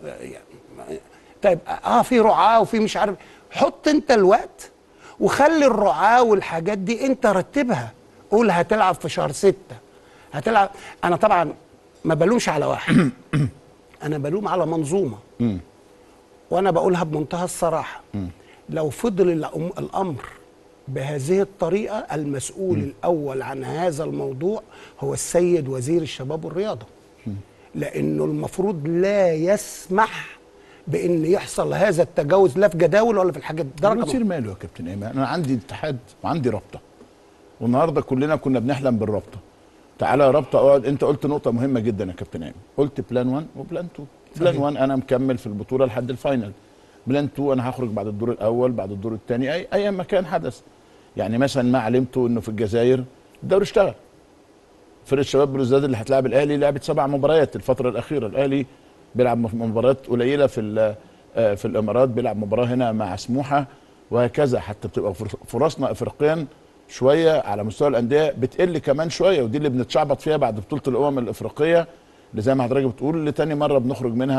طيب اه في رعاه وفي مش عارف. حط انت الوقت وخلي الرعاه والحاجات دي انت رتبها. قول هتلعب في شهر ستة، هتلعب. انا طبعا ما بلومش على واحد، انا بلوم على منظومه. م. وانا بقولها بمنتهى الصراحه. م. لو فضل الامر بهذه الطريقه، المسؤول م. الاول عن هذا الموضوع هو السيد وزير الشباب والرياضه. م. لانه المفروض لا يسمح بان يحصل هذا التجاوز، لا في جداول ولا في الحاجات دي. ده الوزير ماله يا كابتن ايمن؟ انا عندي اتحاد وعندي رابطه، والنهارده كلنا كنا بنحلم بالرابطه. تعالى يا رابطه اقعد. انت قلت نقطه مهمه جدا يا كابتن ايمن، قلت بلان واحد وبلان اتنين. بلان واحد انا مكمل في البطوله لحد الفاينل، بلان اتنين انا هخرج بعد الدور الاول، بعد الدور الثاني، اي اي مكان حدث. يعني مثلا ما علمته انه في الجزائر الدوري اشتغل. فرقه الشباب بلوزداد اللي هتلاعب الاهلي لعبت سبع مباريات الفتره الاخيره. الاهلي بيلعب مباريات قليله في في الامارات، بيلعب مباراه هنا مع سموحه، وهكذا. حتى بتبقى فرصنا افريقيا شويه على مستوى الانديه بتقل كمان شويه، ودي اللي بنتشعبط فيها بعد بطوله الامم الافريقيه اللي زي ما حضرتك بتقول لتاني مره بنخرج منها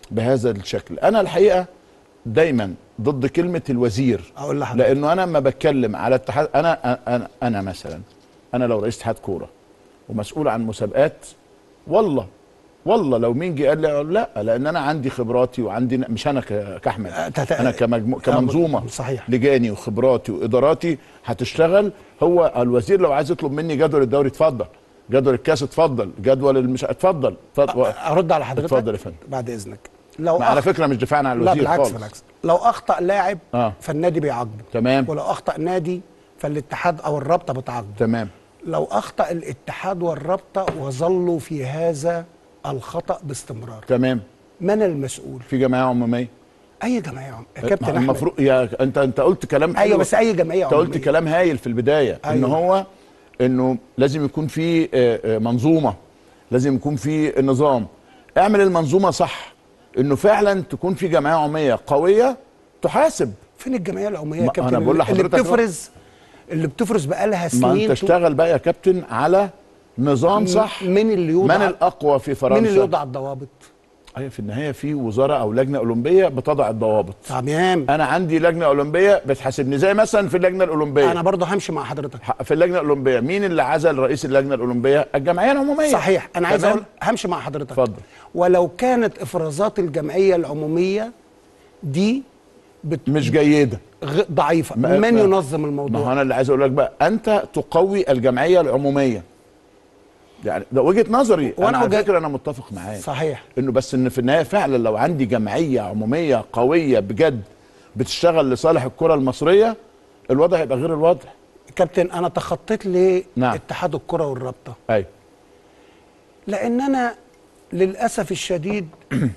بهذا الشكل. انا الحقيقه دايما ضد كلمه الوزير، اقول لحضرتك لانه انا لما بتكلم على اتحاد، انا انا انا مثلا انا لو رئيس اتحاد كوره ومسؤول عن مسابقات، والله والله لو مين جه قال لي لا، لان انا عندي خبراتي وعندي، مش انا كاحمد، انا كمجمو... كمنظومه صحيح، لجاني وخبراتي واداراتي هتشتغل. هو الوزير لو عايز يطلب مني جدول الدوري اتفضل، جدول الكاس اتفضل، جدول المش اتفضل. ارد على حضرتك اتفضل يا فندم بعد اذنك. لو على فكره مش دفاعنا عن الوزير، لا بالعكس خالص. بالعكس، لو اخطا لاعب آه. فالنادي بيعاقبه، تمام، ولو اخطا نادي فالاتحاد او الرابطه بتعاقبه، تمام. لو اخطا الاتحاد والرابطه وظلوا في هذا الخطا باستمرار، تمام، من المسؤول؟ في جمعيه عموميه، اي جمعيه عموميه يا كابتن احمد، المفروض يا انت انت قلت كلام ايوه بس اي جمعيه عموميه، انت قلت كلام هايل في البدايه. أيوة. ان هو انه لازم يكون في منظومه، لازم يكون في نظام. اعمل المنظومه صح، انه فعلا تكون في جمعيه عموميه قويه تحاسب. فين الجمعيه العموميه يا كابتن؟ انا بقول لحضرتك اللي بتفرز اللي بتفرز بقالها سنين. ما انت اشتغل بقى يا كابتن على نظام صح. من اللي يوضع، من الاقوى في فرنسا؟ من اللي يوضع الضوابط؟ ايوه في النهايه في وزاره او لجنه اولمبيه بتضع الضوابط. تمام. انا عندي لجنه اولمبيه بتحاسبني، زي مثلا في اللجنه الاولمبيه. انا برضه همشي مع حضرتك في اللجنه الاولمبيه. مين اللي عزل رئيس اللجنه الاولمبيه؟ الجمعيه العموميه. صحيح. انا عايز اقول همشي مع حضرتك. اتفضل. ولو كانت افرازات الجمعيه العموميه دي بت... مش جيده، غ... ضعيفه، من ما ينظم الموضوع؟ ما هو انا اللي عايز اقول لك بقى، انت تقوي الجمعيه العموميه. يعني ده وجهه نظري، وانا على فكره انا متفق معاك. صحيح. انه بس ان في النهايه فعلا لو عندي جمعيه عموميه قويه بجد بتشتغل لصالح الكره المصريه، الوضع هيبقى غير الوضع. كابتن انا تخطيت ليه نعم. اتحاد الكره والرابطه. ايوه. لان انا للاسف الشديد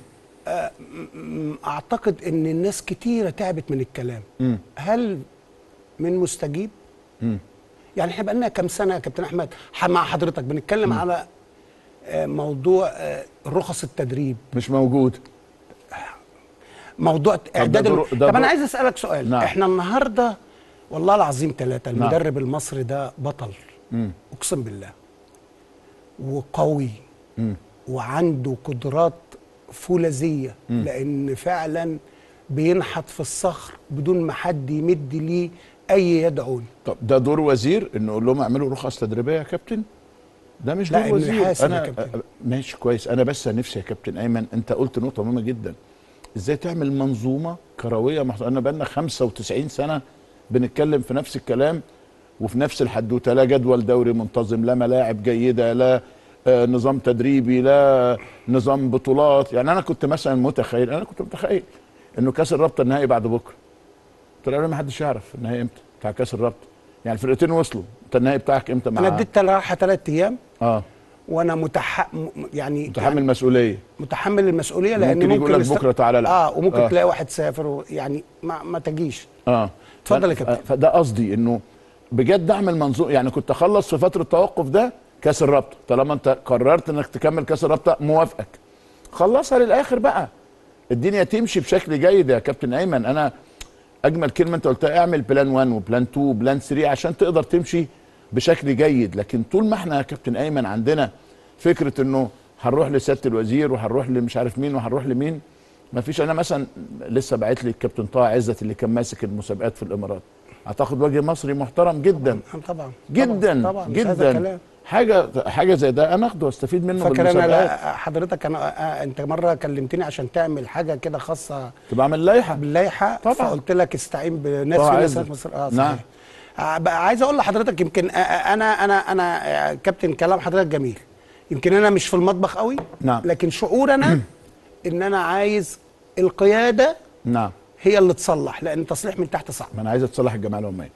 اعتقد ان الناس كتيره تعبت من الكلام. م. هل من مستجيب؟ م. يعني احنا بقالنا كام سنه يا كابتن احمد مع حضرتك بنتكلم م. على موضوع رخص التدريب. مش موجود. موضوع اعداد طب, طب انا عايز اسالك سؤال. نعم. احنا النهارده والله العظيم ثلاثه المدرب نعم. المصري ده بطل. م. اقسم بالله. وقوي. م. وعنده قدرات فولاذيه، لان فعلا بينحت في الصخر بدون ما حد يمد ليه اي يد عون. طب ده دور وزير انه يقول لهم اعملوا رخص تدريبيه يا كابتن؟ ده مش دور وزير. انا يا ماشي كويس. انا بس نفسي يا كابتن ايمن، انت قلت نقطه مهمه جدا، ازاي تعمل منظومه كرويه محت... انا بقالنا خمسة وتسعين سنه بنتكلم في نفس الكلام وفي نفس الحدوته، لا جدول دوري منتظم، لا ملاعب جيده، لا آه نظام تدريبي، لا نظام بطولات. يعني انا كنت مثلا متخيل انا كنت متخيل انه كاس الرابطه النهائي بعد بكره. طلع ما حدش يعرف النهائي امتى بتاع كاس الرابطه. يعني الفرقتين وصلوا، انت النهائي بتاعك امتى؟ مع انا اديت راحه ثلاث ايام. اه وانا متح يعني متحمل يعني مسؤوليه متحمل المسؤوليه لان ممكن يقول لك است... بكره تعالى لا. اه وممكن آه. تلاقي واحد سافر يعني ما, ما تجيش. اه اتفضل يا كابتن. فده قصدي انه بجد اعمل منظومه. يعني كنت اخلص في فتره التوقف ده كاس الرابطه، طالما انت قررت انك تكمل كاس الرابطه موافقك، خلصها للاخر بقى، الدنيا تمشي بشكل جيد يا كابتن ايمن. انا اجمل كلمه انت قلتها، اعمل بلان واحد وبلان اتنين وبلان تلاتة عشان تقدر تمشي بشكل جيد. لكن طول ما احنا يا كابتن ايمن عندنا فكره انه هنروح لسياده الوزير وهنروح لمش عارف مين وهنروح لمين، ما فيش. انا مثلا لسه باعت لي الكابتن طه عزت اللي كان ماسك المسابقات في الامارات، اعتقد وجه مصري محترم جدا طبعا جدا طبعا طبعا جدا. حاجه حاجه زي ده انا اخده واستفيد منه بالمسابقات. فاكر انا حضرتك انا انت مره كلمتني عشان تعمل حاجه كده خاصه، تبقى اعمل لائحه باللائحه طبعا، فقلت لك استعين بناس في ناس في مصر. اه نعم. بقى عايز اقول لحضرتك يمكن انا انا انا كابتن كلام حضرتك جميل، يمكن انا مش في المطبخ قوي. نعم. لكن شعورنا ان انا عايز القياده نعم هي اللي تصلح، لان تصليح من تحت صعب. ما انا عايز تصلح الجمعيه العموميه،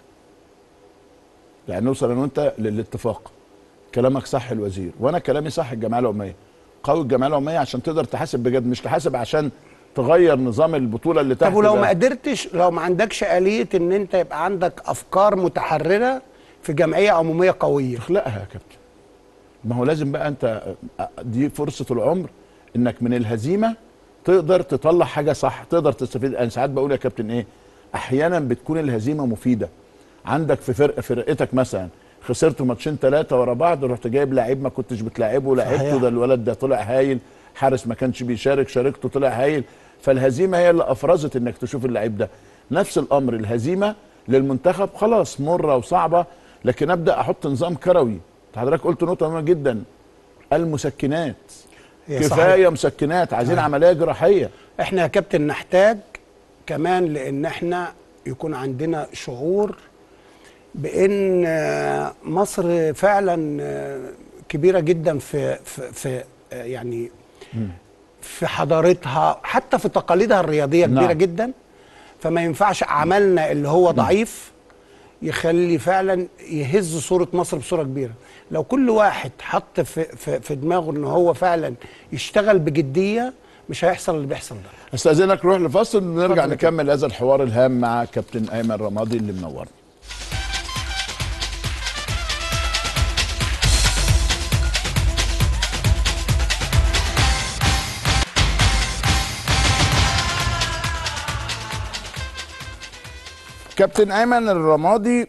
يعني نوصل انا وانت للاتفاق. كلامك صح الوزير وانا كلامي صح الجمعيه العموميه. قوي الجمعيه العموميه عشان تقدر تحاسب بجد، مش تحاسب عشان تغير نظام البطوله اللي تحت. طب ولو ما قدرتش، لو ما عندكش آلية ان انت يبقى عندك افكار متحرره في جمعيه عموميه قويه، اخلقها يا كابتن. ما هو لازم بقى انت، دي فرصه العمر انك من الهزيمه تقدر تطلع حاجه صح، تقدر تستفيد. انا ساعات بقول يا كابتن ايه، احيانا بتكون الهزيمه مفيده. عندك في فرقه فرقتك مثلا خسرت ماتشين ثلاثه ورا بعض، رحت جايب لعيب ما كنتش بتلاعبه، لعبته، ده الولد ده طلع هايل، حارس ما كانش بيشارك شاركته طلع هايل. فالهزيمه هي اللي افرزت انك تشوف اللعيب ده. نفس الامر الهزيمه للمنتخب خلاص مره وصعبه، لكن ابدا احط نظام كروي. حضرتك قلت نقطه مهمه جدا، المسكنات كفايه صحيح. مسكنات، عايزين آه. عمليه جراحيه. احنا يا كابتن نحتاج كمان لان احنا يكون عندنا شعور بان مصر فعلا كبيره جدا في في, في يعني م. في حضارتها، حتى في تقاليدها الرياضيه كبيره نعم. جدا. فما ينفعش عملنا اللي هو ضعيف يخلي فعلا يهز صوره مصر بصوره كبيره. لو كل واحد حط في في, في دماغه ان هو فعلا يشتغل بجديه مش هيحصل اللي بيحصل ده. استاذنك نروح لفاصل ونرجع نكمل هذا الحوار الهام مع كابتن ايمن رمادي اللي منورنا. كابتن ايمن الرمادي،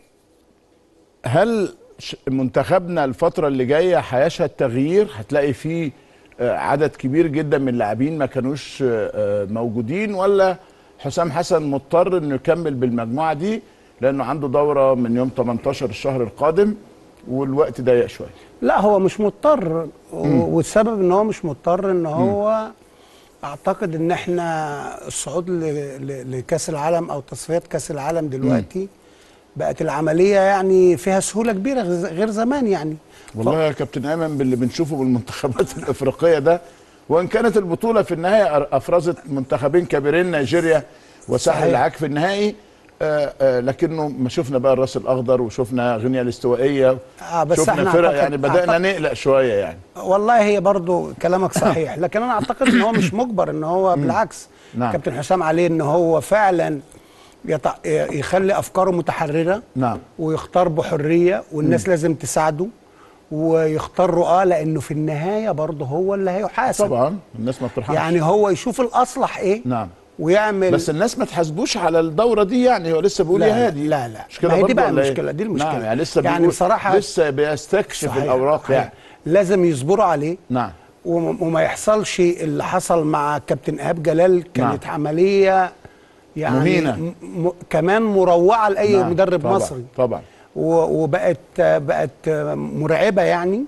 هل منتخبنا الفتره اللي جايه هيشهد تغيير؟ هتلاقي فيه عدد كبير جدا من اللاعبين ما كانوش موجودين، ولا حسام حسن مضطر انه يكمل بالمجموعه دي لانه عنده دوره من يوم تمنتاشر الشهر القادم والوقت ضيق شويه؟ لا هو مش مضطر، والسبب ان هو مش مضطر ان هو م. اعتقد ان احنا الصعود لكاس العالم او تصفيات كاس العالم دلوقتي م. بقت العمليه يعني فيها سهوله كبيره غير زمان يعني. والله ف... يا كابتن ايمن باللي بنشوفه بالمنتخبات الافريقيه ده، وان كانت البطوله في النهايه افرزت منتخبين كبيرين نيجيريا وساحل العاج في النهائي، آآ آآ لكنه ما شفنا بقى الراس الاخضر وشفنا غينيا الاستوائيه آه بس شفنا فرق يعني بدانا نقلق شويه يعني. والله هي برضو كلامك صحيح، لكن انا اعتقد ان هو مش مجبر، ان هو بالعكس نعم. كابتن حسام عليه ان هو فعلا يطع... يخلي افكاره متحرره نعم. ويختار بحريه، والناس م. لازم تساعده ويختار رؤاه، لانه في النهايه برضه هو اللي هيحاسب. طبعا الناس ما بترحمش، يعني هو يشوف الاصلح ايه نعم ويعمل. بس الناس ما تحاسبوش على الدوره دي، يعني هو لسه بيقول يا هادي. لا لا مش كده، دي بقى المشكله، دي المشكله نعم. يعني لسه يعني بصراحه لسه بيستكشف صحيح. الاوراق يعني لازم يصبروا عليه نعم، وما يحصلش اللي حصل مع كابتن ايهاب جلال. كانت نعم. عمليه يعني مهينة. م... كمان مروعه لاي نعم. مدرب طبعًا. مصري طبعا وبقت بقت مرعبه يعني.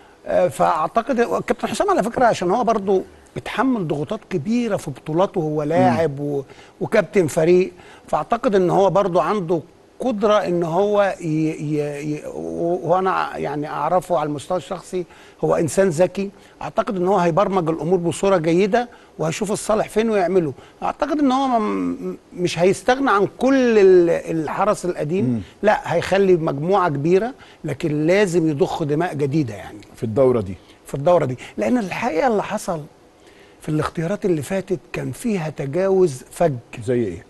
فاعتقد كابتن حسام على فكره عشان هو برضو بيتحمل ضغوطات كبيره في بطولاته، هو لاعب و... وكابتن فريق، فاعتقد ان هو برضو عنده قدره ان هو ي... ي... ي... وانا يعني اعرفه على المستوى الشخصي هو انسان ذكي. اعتقد ان هو هيبرمج الامور بصوره جيده وهيشوف الصالح فين ويعمله. اعتقد ان هو م... مش هيستغنى عن كل الحرس القديم م. لا هيخلي مجموعه كبيره، لكن لازم يضخ دماء جديده يعني في الدوره دي في الدوره دي لان الحقيقه اللي حصل في الاختيارات اللي فاتت كان فيها تجاوز فج. زي ايه؟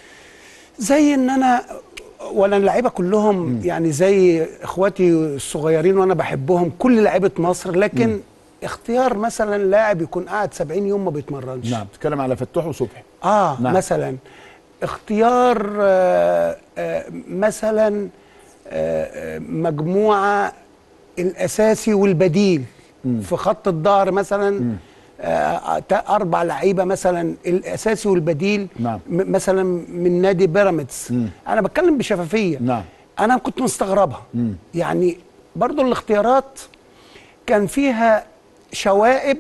زي ان انا ولا اللعيبه كلهم م. يعني زي اخواتي الصغيرين وانا بحبهم كل لعيبه مصر، لكن م. اختيار مثلا لاعب يكون قاعد سبعين يوم ما بيتمرنش. نعم، بتتكلم على فتوح وصبحي. اه نعم. مثلا اختيار آه آه مثلا آه مجموعه الاساسي والبديل م. في خط الظهر مثلا م. آه اربع لعيبه مثلا الاساسي والبديل نعم. مثلا من نادي بيراميدز. انا بتكلم بشفافيه نعم. انا كنت مستغربها م. يعني برضو الاختيارات كان فيها شوائب.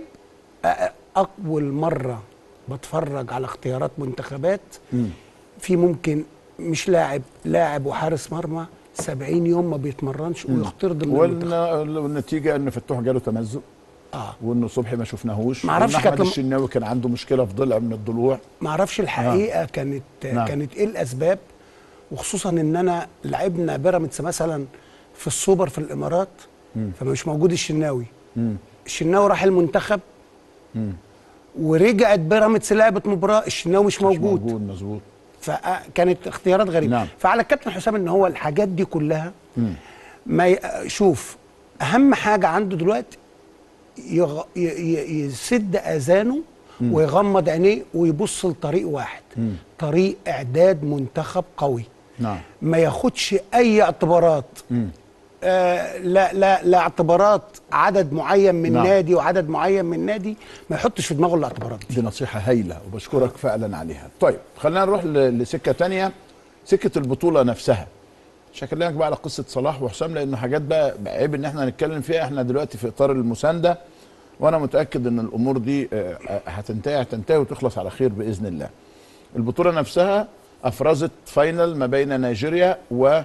اول مره بتفرج على اختيارات منتخبات م. في ممكن مش لاعب لاعب وحارس مرمى سبعين يوم ما بيتمرنش ويختار ضمن المنتخب، والنتيجه ان فتوح جاله تمزق اه وانه صبحي ما شفناهوش، ما اعرفش احمد الشناوي كان عنده مشكله في ضلع من الضلوع، ما اعرفش الحقيقه. آه. كانت نعم. كانت ايه الاسباب، وخصوصا ان انا لعبنا بيراميدز مثلا في السوبر في الامارات م. فمش موجود الشناوي م. الشناوي راح المنتخب م. ورجعت بيراميدز لعبت مباراه الشناوي مش موجود. مش موجود مظبوط. فكانت اختيارات غريبه. نعم. فعلى الكابتن حسام ان هو الحاجات دي كلها م. ما شوف اهم حاجه عنده دلوقتي يغ... ي... ي... يسد اذانه م. ويغمض عينيه ويبص لطريق واحد م. طريق اعداد منتخب قوي. نعم. ما ياخدش اي اعتبارات م. آه لا لا لا اعتبارات عدد معين من نعم. نادي وعدد معين من نادي ما يحطش في دماغه الاعتبارات دي. دي نصيحه هايله وبشكرك فعلا عليها. طيب خلينا نروح ل- لسكه تانية، سكه البطوله نفسها. مش هكلمك بقى على قصه صلاح وحسام لانه حاجات بقى عيب ان احنا نتكلم فيها، احنا دلوقتي في اطار المسانده، وانا متاكد ان الامور دي آه، آه، هتنتهي هتنتهي وتخلص على خير باذن الله. البطوله نفسها افرزت فاينل ما بين نيجيريا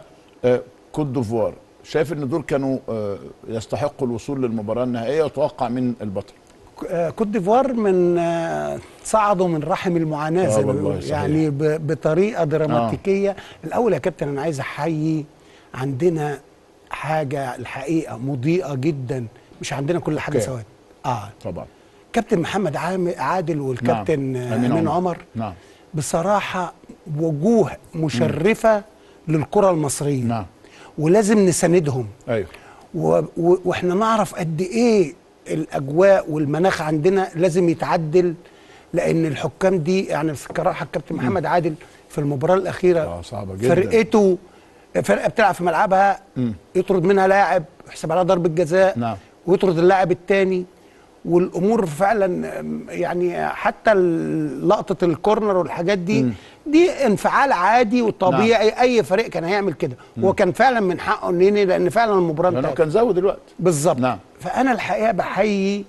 وكوت ديفوار، شايف ان دول كانوا آه، يستحقوا الوصول للمباراه النهائيه، وتوقع من البطل؟ آه، كوت ديفوار من آه، صعدوا من رحم المعاناه آه زي ما والله بيقولوا. صحيح. يعني ب- بطريقه دراماتيكيه. آه. الاول يا كابتن انا عايز احيي، عندنا حاجه الحقيقه مضيئه جدا، مش عندنا كل حاجه أوكي. سواد. اه طبعا. كابتن محمد عام- عادل والكابتن نعم. آه، أمين امين عمر. عمر نعم. بصراحه وجوه مشرفه للكره المصريه. نعم. ولازم نساندهم. ايوه. و... و... واحنا نعرف قد ايه الاجواء والمناخ عندنا لازم يتعدل، لان الحكام دي يعني كراحه الكابتن محمد عادل في المباراه الاخيره اه صعبه جدا. فرقته فرقه بتلعب في ملعبها مم. يطرد منها لاعب يحسب عليها ضربه جزاء. نعم. ويطرد اللاعب الثاني، والامور فعلا أم، يعني حتى ال- لقطه الكورنر والحاجات دي مم. دي انفعال عادي وطبيعي. نعم. اي فريق كان هيعمل كده. هو كان فعلا من حقه ان ينهي، لان فعلا المباراه لانه انتهت. كان زود الوقت. بالظبط. نعم. فانا الحقيقه بحيي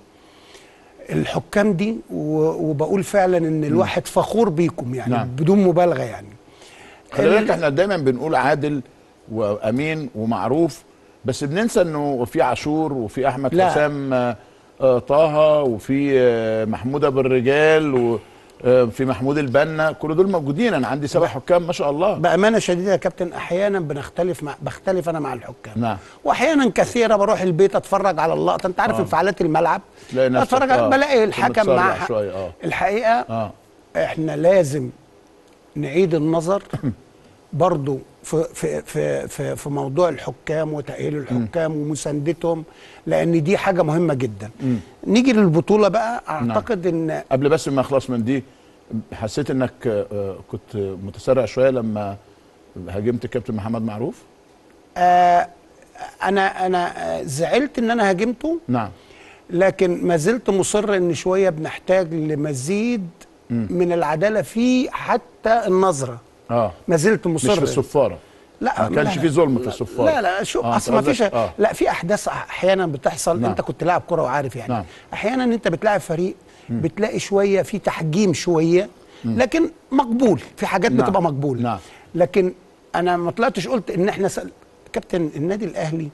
الحكام دي، و- وبقول فعلا ان الواحد فخور بيكم يعني. نعم. بدون مبالغه يعني. خلي بالك ال- احنا دايما بنقول عادل وامين ومعروف، بس بننسى انه في عاشور وفي احمد لا. حسام آه، آه، طه، وفي آه، محمود ابو الرجال، وفي محمود البنا، كل دول موجودين. انا عندي سبع حكام ما شاء الله. بامانه شديده يا كابتن احيانا بنختلف مع بختلف انا مع الحكام. نعم. واحيانا كثيره بروح البيت اتفرج على اللقطه، انت عارف آه. انفعالات الملعب، تلاقي نفسك اتفرج آه. بلاقي الحكم بتسرع معاه شوية، آه. الحقيقه اه احنا لازم نعيد النظر برضو في في في في, في موضوع الحكام وتأهيل الحكام ومساندتهم، لان دي حاجه مهمه جدا. مم. نيجي للبطوله بقى، اعتقد ان قبل بس ما اخلص من دي، حسيت انك آه، كنت متسرع شويه لما هاجمت الكابتن محمد معروف؟ آه انا انا آه، زعلت ان انا هاجمته، نعم. لكن ما زلت مصر ان شويه بنحتاج لمزيد مم. من العداله في حتى النظره. اه ما زلت مصر. مش في الصفاره. لا ما كانش لا، في ظلم لا في الصفاره. لا لا شو آه، اصل ما فيش. آه. لا في احداث احيانا بتحصل. نعم. انت كنت لاعب كره وعارف يعني. نعم. احيانا انت بتلاعب فريق بتلاقي شويه في تحجيم شويه، لكن مقبول في حاجات نعم. بتبقى مقبول. نعم. لكن انا ما طلعتش قلت ان احنا سأل... كابتن النادي الاهلي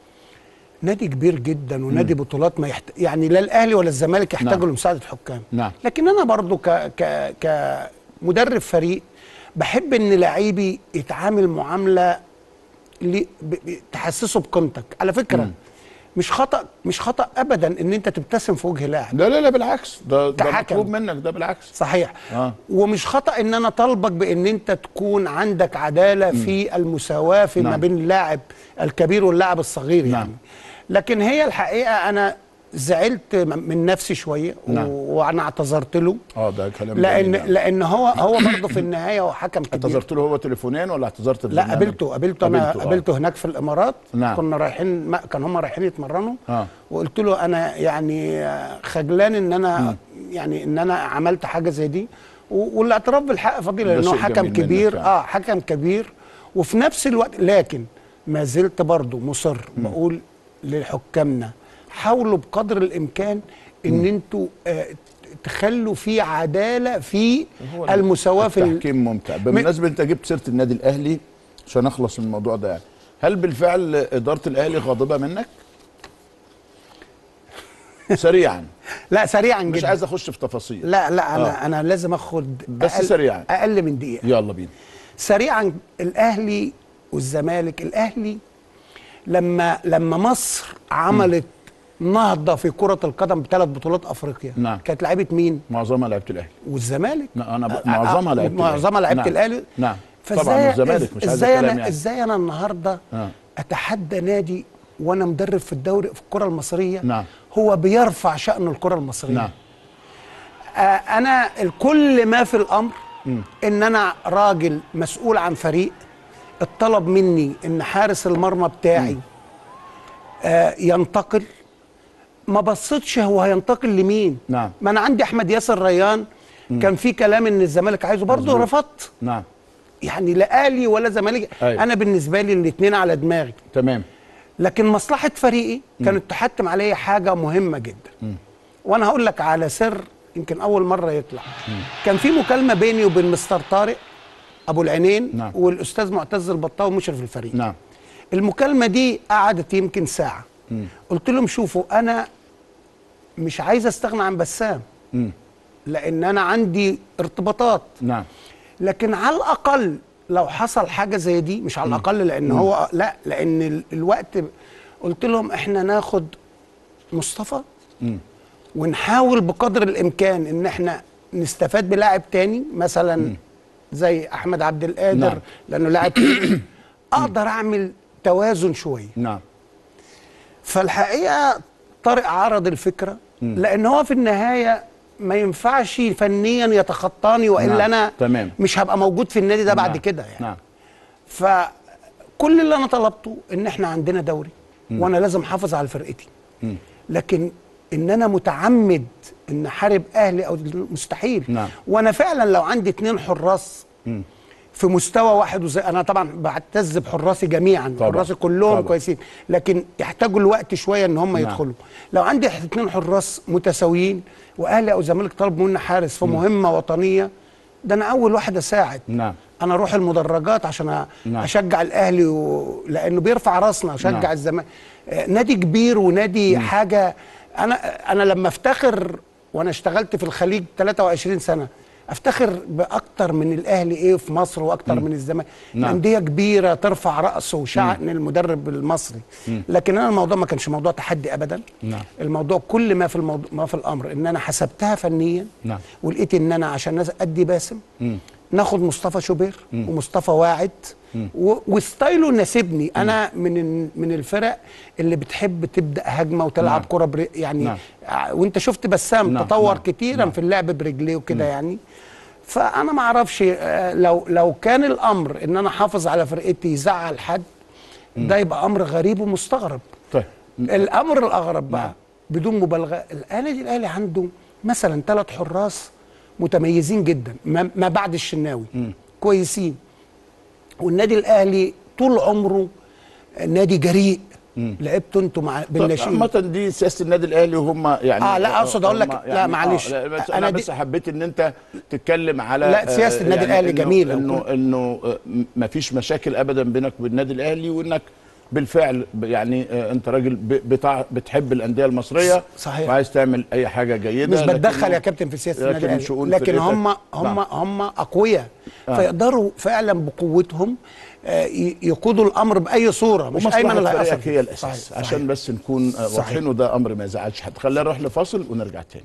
نادي كبير جدا ونادي بطولات، ما يحت... يعني لا الاهلي ولا الزمالك يحتاجوا نعم. لمساعده حكام. نعم. لكن انا برضو ك ك كمدرب فريق بحب ان لعيبي يتعامل معامله لي... ب... ب... تحسسه بقيمتك. على فكره مم. مش خطا مش خطا ابدا ان انت تبتسم في وجه لاعب. لا لا لا بالعكس، ده ده كحكم. مطلوب منك، ده بالعكس. صحيح. آه. ومش خطأ ان انا طالبك بان انت تكون عندك عدالة في المساواة في نعم. ما بين اللاعب الكبير واللاعب الصغير يعني. نعم. لكن هي الحقيقة انا زعلت من نفسي شوية. نعم. وانا اعتذرت له، اه ده كلام لان جميل يعني. لان هو هو برضه في النهاية هو حكم كبير. اعتذرت له هو تليفونيا ولا اعتذرت في لا البرنامج؟ قابلته قابلته انا قابلته، آه. قابلته هناك في الامارات. نعم. كنا رايحين ما كان هم رايحين يتمرنوا. آه. وقلت له انا يعني خجلان ان انا مم. يعني ان انا عملت حاجه زي دي، و- والاعتراف بالحق فضيله، ده لانه شيء حكم جميل منك كبير. يعني. اه حكم كبير وفي نفس الوقت، لكن ما زلت برضه مصر بقول لحكامنا حاولوا بقدر الامكان ان انتوا آه تخلوا في عداله في هو المساواه في ال- التحكيم ممتع. بالمناسبه انت جبت سيره النادي الاهلي عشان اخلص من الموضوع ده، يعني هل بالفعل اداره الاهلي غاضبه منك؟ سريعا. لا سريعا مش جدا. عايز اخش في تفاصيل. لا لا انا آه. انا لازم اخد بس أقل سريعا. اقل من دقيقه. يلا بينا. سريعا. الاهلي والزمالك، الاهلي لما لما مصر عملت نهضه في كره القدم بثلاث بطولات افريقيا، نعم. كانت لعيبه مين؟ معظمها لعيبه الاهلي. والزمالك. لا انا ب... معظمها لعيبه الاهلي. معظمها لعيبه نعم. الاهلي. نعم. فازاي طبعا والزمالك مش عايز ازاي كلام انا يعني. ازاي انا النهارده آه. اتحدى نادي وانا مدرب في الدوري في الكره المصريه، نعم. هو بيرفع شأن الكره المصريه. نعم. آه انا الكل ما في الامر م. ان انا راجل مسؤول عن فريق، اتطلب مني ان حارس المرمى بتاعي م. آه ينتقل، ما بصيتش هو هينتقل لمين. نعم. ما انا عندي احمد ياسر ريان م. كان في كلام ان الزمالك عايزه برضه رفضت. نعم. يعني لا اهلي ولا زمالك. أيوة. انا بالنسبه لي الاثنين على دماغي. تمام. لكن مصلحه فريقي كانت تحتم عليا حاجه مهمه جدا. م. وانا هقول لك على سر يمكن اول مره يطلع. م. كان في مكالمه بيني وبين مستر طارق ابو العينين. نعم. والاستاذ معتز البطاوي مشرف الفريق. نعم. المكالمه دي قعدت يمكن ساعه. م. قلت لهم شوفوا انا مش عايز استغنى عن بسام. م. لان انا عندي ارتباطات. نعم. لكن على الاقل لو حصل حاجه زي دي، مش على الاقل لان م. هو لا، لان الوقت قلت لهم احنا ناخد مصطفى م. ونحاول بقدر الامكان ان احنا نستفاد بلاعب تاني مثلا م. زي احمد عبد القادر. نعم. لانه لاعب اقدر اعمل توازن شويه. نعم. فالحقيقه طارق عرض الفكره م. لان هو في النهايه ما ينفعش فنيا يتخطاني والا نعم. انا تمام. مش هبقى موجود في النادي ده. نعم. بعد كده يعني. نعم. فكل اللي انا طلبته ان احنا عندنا دوري م. وانا لازم احافظ على فرقتي. م. لكن ان انا متعمد ان احارب اهلي او مستحيل. نعم. وانا فعلا لو عندي اتنين حراس م. في مستوى واحد، وزي انا طبعا بعتز بحراسي جميعا، حراسي كلهم طبعا. كويسين، لكن يحتاجوا الوقت شويه ان هم نعم. يدخلوا. لو عندي اتنين حراس متساويين واهلي او زمالك طلبوا مني حارس في مهمه وطنيه، ده انا اول واحد اساعد. نعم. انا اروح المدرجات عشان نعم. اشجع الاهلي و... لانه بيرفع راسنا، اشجع نعم. الزمالك. نادي كبير ونادي مم. حاجه. انا انا لما افتخر وانا اشتغلت في الخليج ثلاثة وعشرين سنة افتخر باكتر من الاهلي ايه في مصر واكتر مم. من الزمالك. نعم. انديه كبيره ترفع راسه وشعن المدرب المصري. مم. لكن انا الموضوع ما كانش موضوع تحدي ابدا. نعم. الموضوع كل ما في الموضوع ما في الامر ان انا حسبتها فنيا. نعم. ولقيت ان انا عشان ادي باسم مم. ناخد مصطفى شوبير مم. ومصطفى واعد وستايله يناسبني. انا من من الفرق اللي بتحب تبدا هجمه وتلعب نعم. كره بري يعني نعم. وانت شفت بسام نعم. تطور نعم. كتيرا نعم. في اللعب برجليه وكده يعني. فانا ما اعرفش لو لو كان الامر ان انا احافظ على فرقتي يزعل حد ده يبقى امر غريب ومستغرب. طيب الامر الاغرب بقى نعم. بدون مبالغه الاهلي الاهلي عنده مثلا ثلاث حراس متميزين جدا ما بعد الشناوي م. كويسين. والنادي الاهلي طول عمره نادي جريء. لعبتوا انتوا مع بالناشئين. عامة دي سياسه النادي الاهلي وهم يعني اه لا اقصد اقول لك يعني لا معلش آه بس انا بس حبيت ان انت تتكلم على لا سياسه النادي يعني الاهلي جميله انه انه ما فيش مشاكل ابدا بينك وبين النادي الاهلي وانك بالفعل يعني انت راجل بتاع بتحب الانديه المصريه صحيح وعايز تعمل اي حاجه جيده. مش بتدخل يا كابتن في سياسه النادي الاهلي لكن هم هم هم اقوياء آه. فيقدروا فعلا بقوتهم يقودوا الامر باي صوره مش ايمن اللي هيأثر هي الاساس. صحيح. صحيح. عشان بس نكون واضحين وده امر ما يزعلش حد. خلينا نروح لفاصل ونرجع تاني.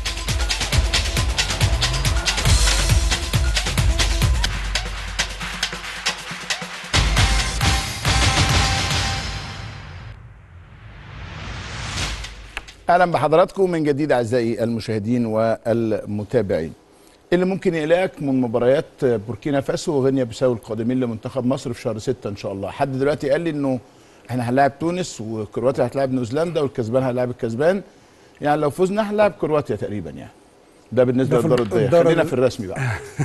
اهلا بحضراتكم من جديد اعزائي المشاهدين والمتابعين. اللي ممكن يقلقك من مباريات بوركينا فاسو وغينيا بيساو القادمين لمنتخب مصر في شهر ستة ان شاء الله. حد دلوقتي قال لي انه احنا هنلاعب تونس وكرواتيا هتلاعب نيوزيلندا والكسبان هيلاعب الكسبان. يعني لو فزنا هنلاعب كرواتيا تقريبا يعني. ده بالنسبه للدور الضيق. خلينا في الرسمي بقى.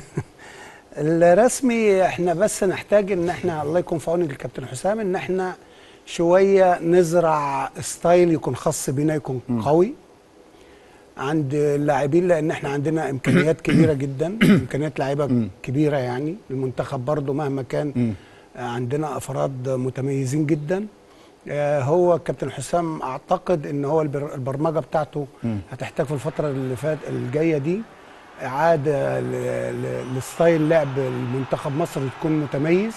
الرسمي احنا بس نحتاج ان احنا الله يكون في عون الكابتن حسام ان احنا شويه نزرع ستايل يكون خاص بينا يكون م. قوي عند اللاعبين لان احنا عندنا امكانيات كبيره جدا امكانيات لعيبه كبيره يعني. المنتخب برضو مهما كان م. عندنا افراد متميزين جدا. هو كابتن حسام اعتقد ان هو البرمجه بتاعته م. هتحتاج في الفتره اللي فات الجايه دي اعاده لستايل لعب المنتخب مصر تكون متميز.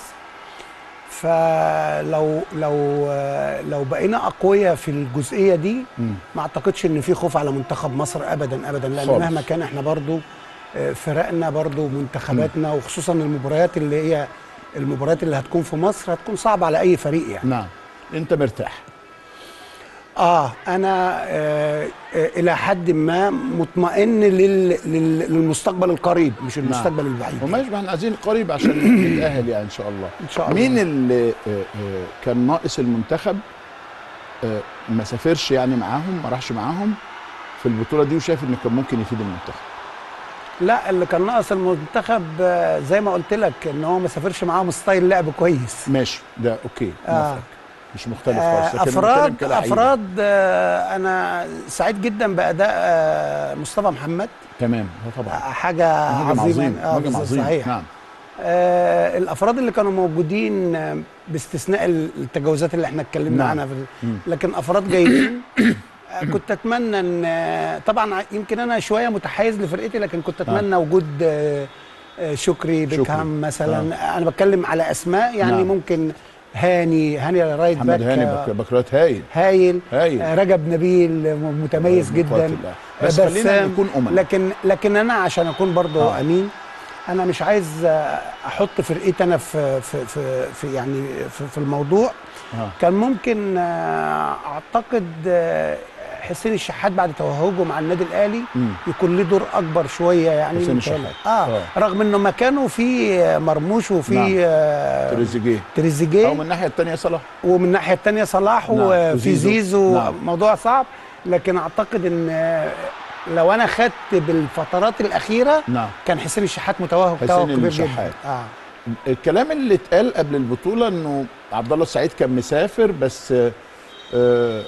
فلو لو لو بقينا اقوياء في الجزئيه دي م. ما اعتقدش ان في خوف على منتخب مصر ابدا ابدا لان خالص. مهما كان احنا برضو فرقنا برضو منتخباتنا م. وخصوصا المباريات اللي هي المباريات اللي هتكون في مصر هتكون صعبه على اي فريق يعني. نعم. انت مرتاح؟ اه انا آه آه الى حد ما مطمئن لل للمستقبل القريب مش المستقبل نعم. البعيد. وما يشبه احنا عايزين القريب عشان نتاهل يعني ان شاء الله. ان شاء الله. مين اللي آه آه كان ناقص المنتخب آه ما سافرش يعني معاهم، ما راحش معاهم في البطوله دي، وشايف انه كان ممكن يفيد المنتخب؟ لا، اللي كان ناقص المنتخب زي ما قلت لك ان هو ما سافرش معاهم ستايل لعب كويس. ماشي، ده اوكي، آه. مش مختلف خالص. آه افراد افراد آه انا سعيد جدا باداء آه مصطفى محمد. تمام، هو طبعا حاجه عظيمه. عظيم. آه عظيم. صحيح. نعم. آه الافراد اللي كانوا موجودين آه باستثناء التجاوزات اللي احنا اتكلمنا نعم. عنها في لكن افراد جيدين. آه كنت اتمنى ان آه طبعا يمكن انا شويه متحيز لفرقتي، لكن كنت اتمنى آه. وجود آه شكري بيكهام مثلا. آه. انا بتكلم على اسماء يعني. نعم. ممكن هاني هاني رايت باك، محمد هاني باكرات هايل هايل, هايل. آه رجب نبيل متميز جدا. بس خلينا نكون امنا. لكن لكن انا عشان اكون برضه آه. امين، انا مش عايز احط فرقتي انا في في في, في يعني في, في الموضوع. آه. كان ممكن اعتقد حسين الشحات بعد توهجه مع النادي الاهلي م. يكون له دور اكبر شويه يعني. حسين الشحات آه. آه. رغم انه مكانه في مرموش وفي نعم. آه تريزيجيه تريزيجيه او من الناحيه الثانيه صلاح، ومن الناحيه الثانيه صلاح. نعم. وفي زيزو. نعم. موضوع صعب، لكن اعتقد ان لو انا خدت بالفترات الاخيره نعم. كان حسين الشحات متوهج توهج كبير جدا. آه. الكلام اللي اتقال قبل البطوله انه عبد الله السعيد كان مسافر، بس آه آه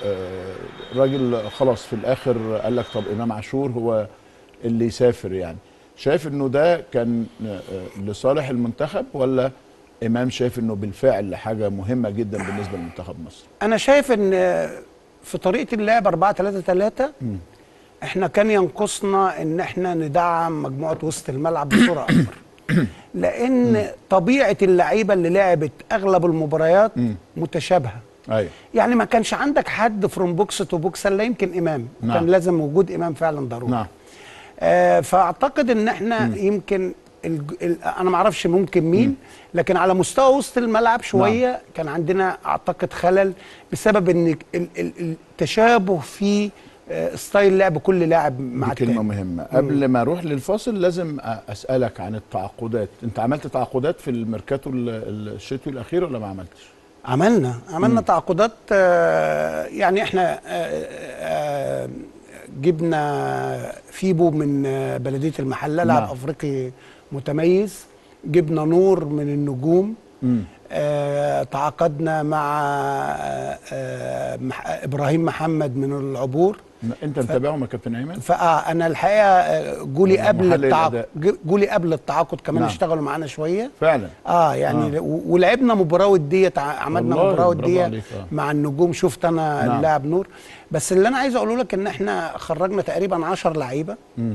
راجل خلاص في الاخر قال لك طب امام عاشور هو اللي يسافر يعني. شايف انه ده كان آه لصالح المنتخب، ولا امام شايف انه بالفعل حاجه مهمه جدا بالنسبه لمنتخب مصر؟ انا شايف ان في طريقه اللعب أربعة ثلاثة ثلاثة احنا كان ينقصنا ان احنا ندعم مجموعه وسط الملعب بصوره اكبر. لان طبيعه اللعيبه اللي لعبت اغلب المباريات متشابهه. أيوة. يعني ما كانش عندك حد فروم بوكس تو بوكس الا يمكن امام. نعم. كان لازم وجود امام فعلا ضروري. نعم. آه فاعتقد ان احنا م. يمكن ال ال انا ما اعرفش ممكن مين، م. لكن على مستوى وسط الملعب شويه. نعم. كان عندنا اعتقد خلل بسبب ان ال ال التشابه في آه ستايل لعب كل لاعب مع التاني. كلمه مهمه قبل ما اروح للفاصل، لازم اسالك عن التعاقدات. انت عملت تعاقدات في الميركاتو الشتوي الاخير ولا ما عملتش؟ عملنا عملنا م. تعاقدات. آه يعني احنا آه آه جبنا فيبو من بلديه المحله، لاعب نعم. افريقي متميز. جبنا نور من النجوم. آه تعاقدنا مع آه مح ابراهيم محمد من العبور. انت متابعهم يا كابتن ايمن؟ فانا الحقيقه جولي قبل التعاقد جولي قبل التعاقد كمان. نعم. اشتغلوا معانا شويه فعلا. اه يعني آه. ولعبنا مباراه وديه، عملنا مباراه وديه آه. مع النجوم. شفت انا نعم. اللاعب نور. بس اللي انا عايز اقوله لك ان احنا خرجنا تقريبا عشر لعيبه.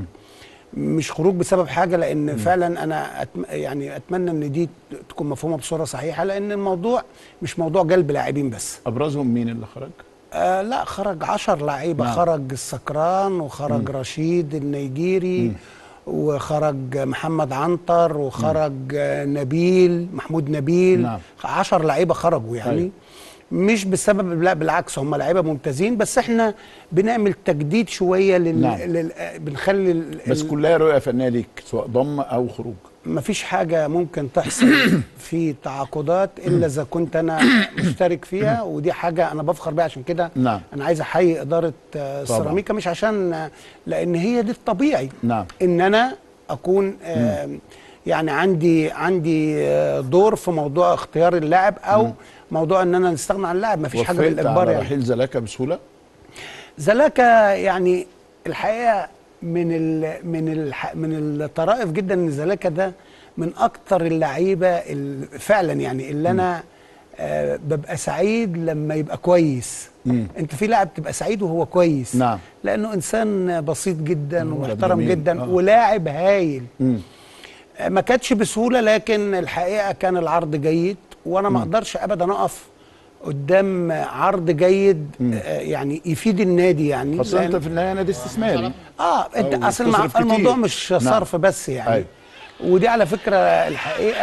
مش خروج بسبب حاجه، لان م. فعلا انا أتم يعني اتمنى ان دي تكون مفهومه بصوره صحيحه، لان الموضوع مش موضوع جلب لاعبين بس. ابرزهم مين اللي خرج؟ آه لا، خرج عشر لعيبه. نعم. خرج السكران، وخرج م. رشيد النيجيري، م. وخرج محمد عنتر، وخرج م. نبيل محمود نبيل. نعم. عشر لعيبه خرجوا يعني. أي. مش بسبب، لا بالعكس، هم لعيبه ممتازين، بس احنا بنعمل تجديد شويه لل, نعم. لل... بنخلي ال... بس كلها رؤيه فنيه ليك، سواء ضم او خروج. مفيش حاجه ممكن تحصل في تعاقدات الا اذا كنت انا مشترك فيها، ودي حاجه انا بفخر بيها. عشان كده نعم. انا عايز احيي اداره سيراميكا، مش عشان، لان هي دي الطبيعي. نعم. ان انا اكون آه يعني عندي عندي دور في موضوع اختيار اللاعب، او م. موضوع ان انا نستغنى عن اللاعب. مفيش حاجه بالاجبار يعني. رحيل زلاكا بسهوله؟ زلاكا يعني الحقيقه من ال من ال من الطرائف جدا ان زلاكا ده من اكتر اللعيبه فعلا يعني اللي انا آه ببقى سعيد لما يبقى كويس. مم. انت في لاعب تبقى سعيد وهو كويس. نعم. لانه انسان بسيط جدا ومحترم جدا. آه. ولاعب هايل. مم. آه ما كانتش بسهوله، لكن الحقيقه كان العرض جيد، وانا ما اقدرش ابدا اقف قدام عرض جيد آه يعني يفيد النادي يعني. خاصه انت في النهايه نادي استثماري. اه انت اصل مع الموضوع مش صرف. نعم. بس يعني. أيوه. ودي على فكره الحقيقه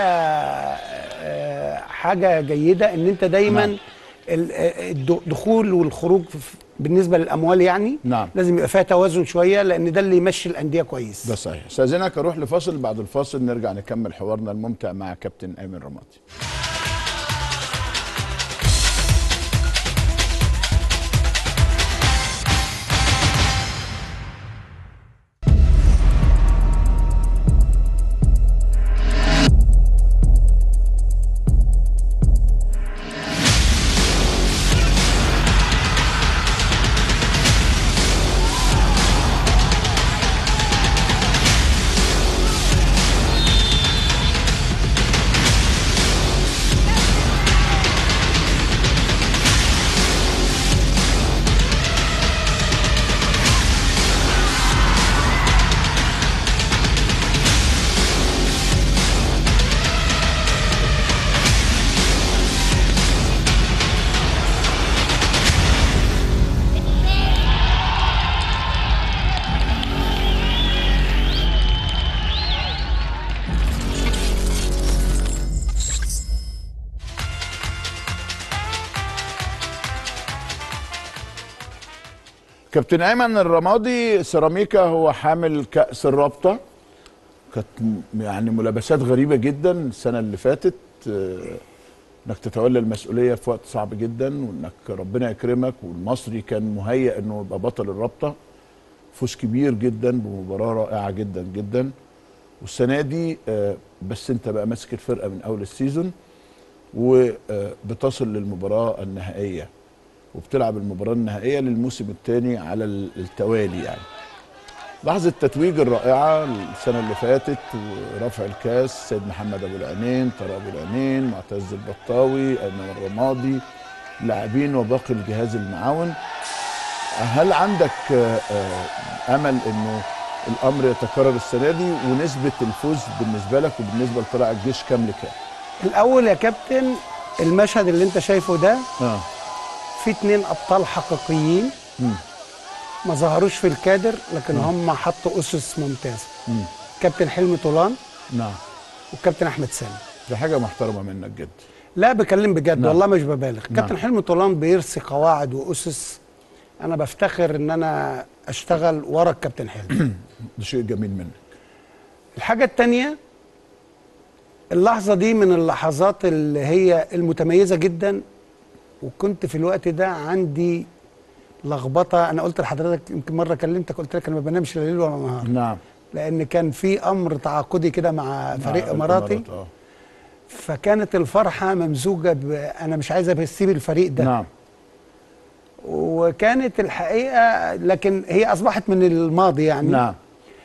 آه حاجه جيده ان انت دايما نعم. الدخول والخروج بالنسبه للاموال يعني. نعم. لازم يبقى فيها توازن شويه، لان ده اللي يمشي الانديه كويس. ده صحيح. استاذنك اروح لفاصل، بعد الفاصل نرجع نكمل حوارنا الممتع مع كابتن ايمن رمادي. كابتن ايمن الرمادي سيراميكا هو حامل كاس الرابطه، كانت يعني ملابسات غريبه جدا السنه اللي فاتت، انك تتولى المسؤوليه في وقت صعب جدا، وانك ربنا يكرمك، والمصري كان مهيئ انه يبقى بطل الرابطه، فوز كبير جدا بمباراه رائعه جدا جدا. والسنه دي بس انت بقى ماسك الفرقه من اول السيزون، وبتصل للمباراه النهائيه، وبتلعب المباراه النهائيه للموسم الثاني على التوالي. يعني لحظه التتويج الرائعه السنه اللي فاتت، ورفع الكاس سيد محمد ابو العينين، طارق ابو العينين، معتز البطاوي، ايمن الرمادي، لاعبين وباقي الجهاز المعاون. هل عندك امل انه الامر يتكرر السنه دي، ونسبه الفوز بالنسبه لك وبالنسبه لطلائع الجيش كام لكام؟ الاول يا كابتن، المشهد اللي انت شايفه ده اه في اتنين ابطال حقيقيين مم. ما ظهروش في الكادر، لكن مم. هم حطوا اسس ممتازه. مم. كابتن حلمي طولان نعم والكابتن احمد سامي. دي حاجه محترمه منك جدا. لا بكلم بجد. نعم. والله مش ببالغ. نعم. كابتن حلمي طولان بيرسي قواعد واسس، انا بفتخر ان انا اشتغل ورا الكابتن حلمي. ده شيء جميل منك. الحاجه الثانيه، اللحظه دي من اللحظات اللي هي المتميزه جدا، وكنت في الوقت ده عندي لخبطه. انا قلت لحضرتك يمكن مره كلمتك قلت لك انا ما بنامش لا ليل ولا نهار. نعم. لان كان في امر تعاقدي كده مع فريق اماراتي، اه فكانت الفرحه ممزوجه ب انا مش عايز اسيب الفريق ده. نعم. وكانت الحقيقه، لكن هي اصبحت من الماضي يعني. نعم.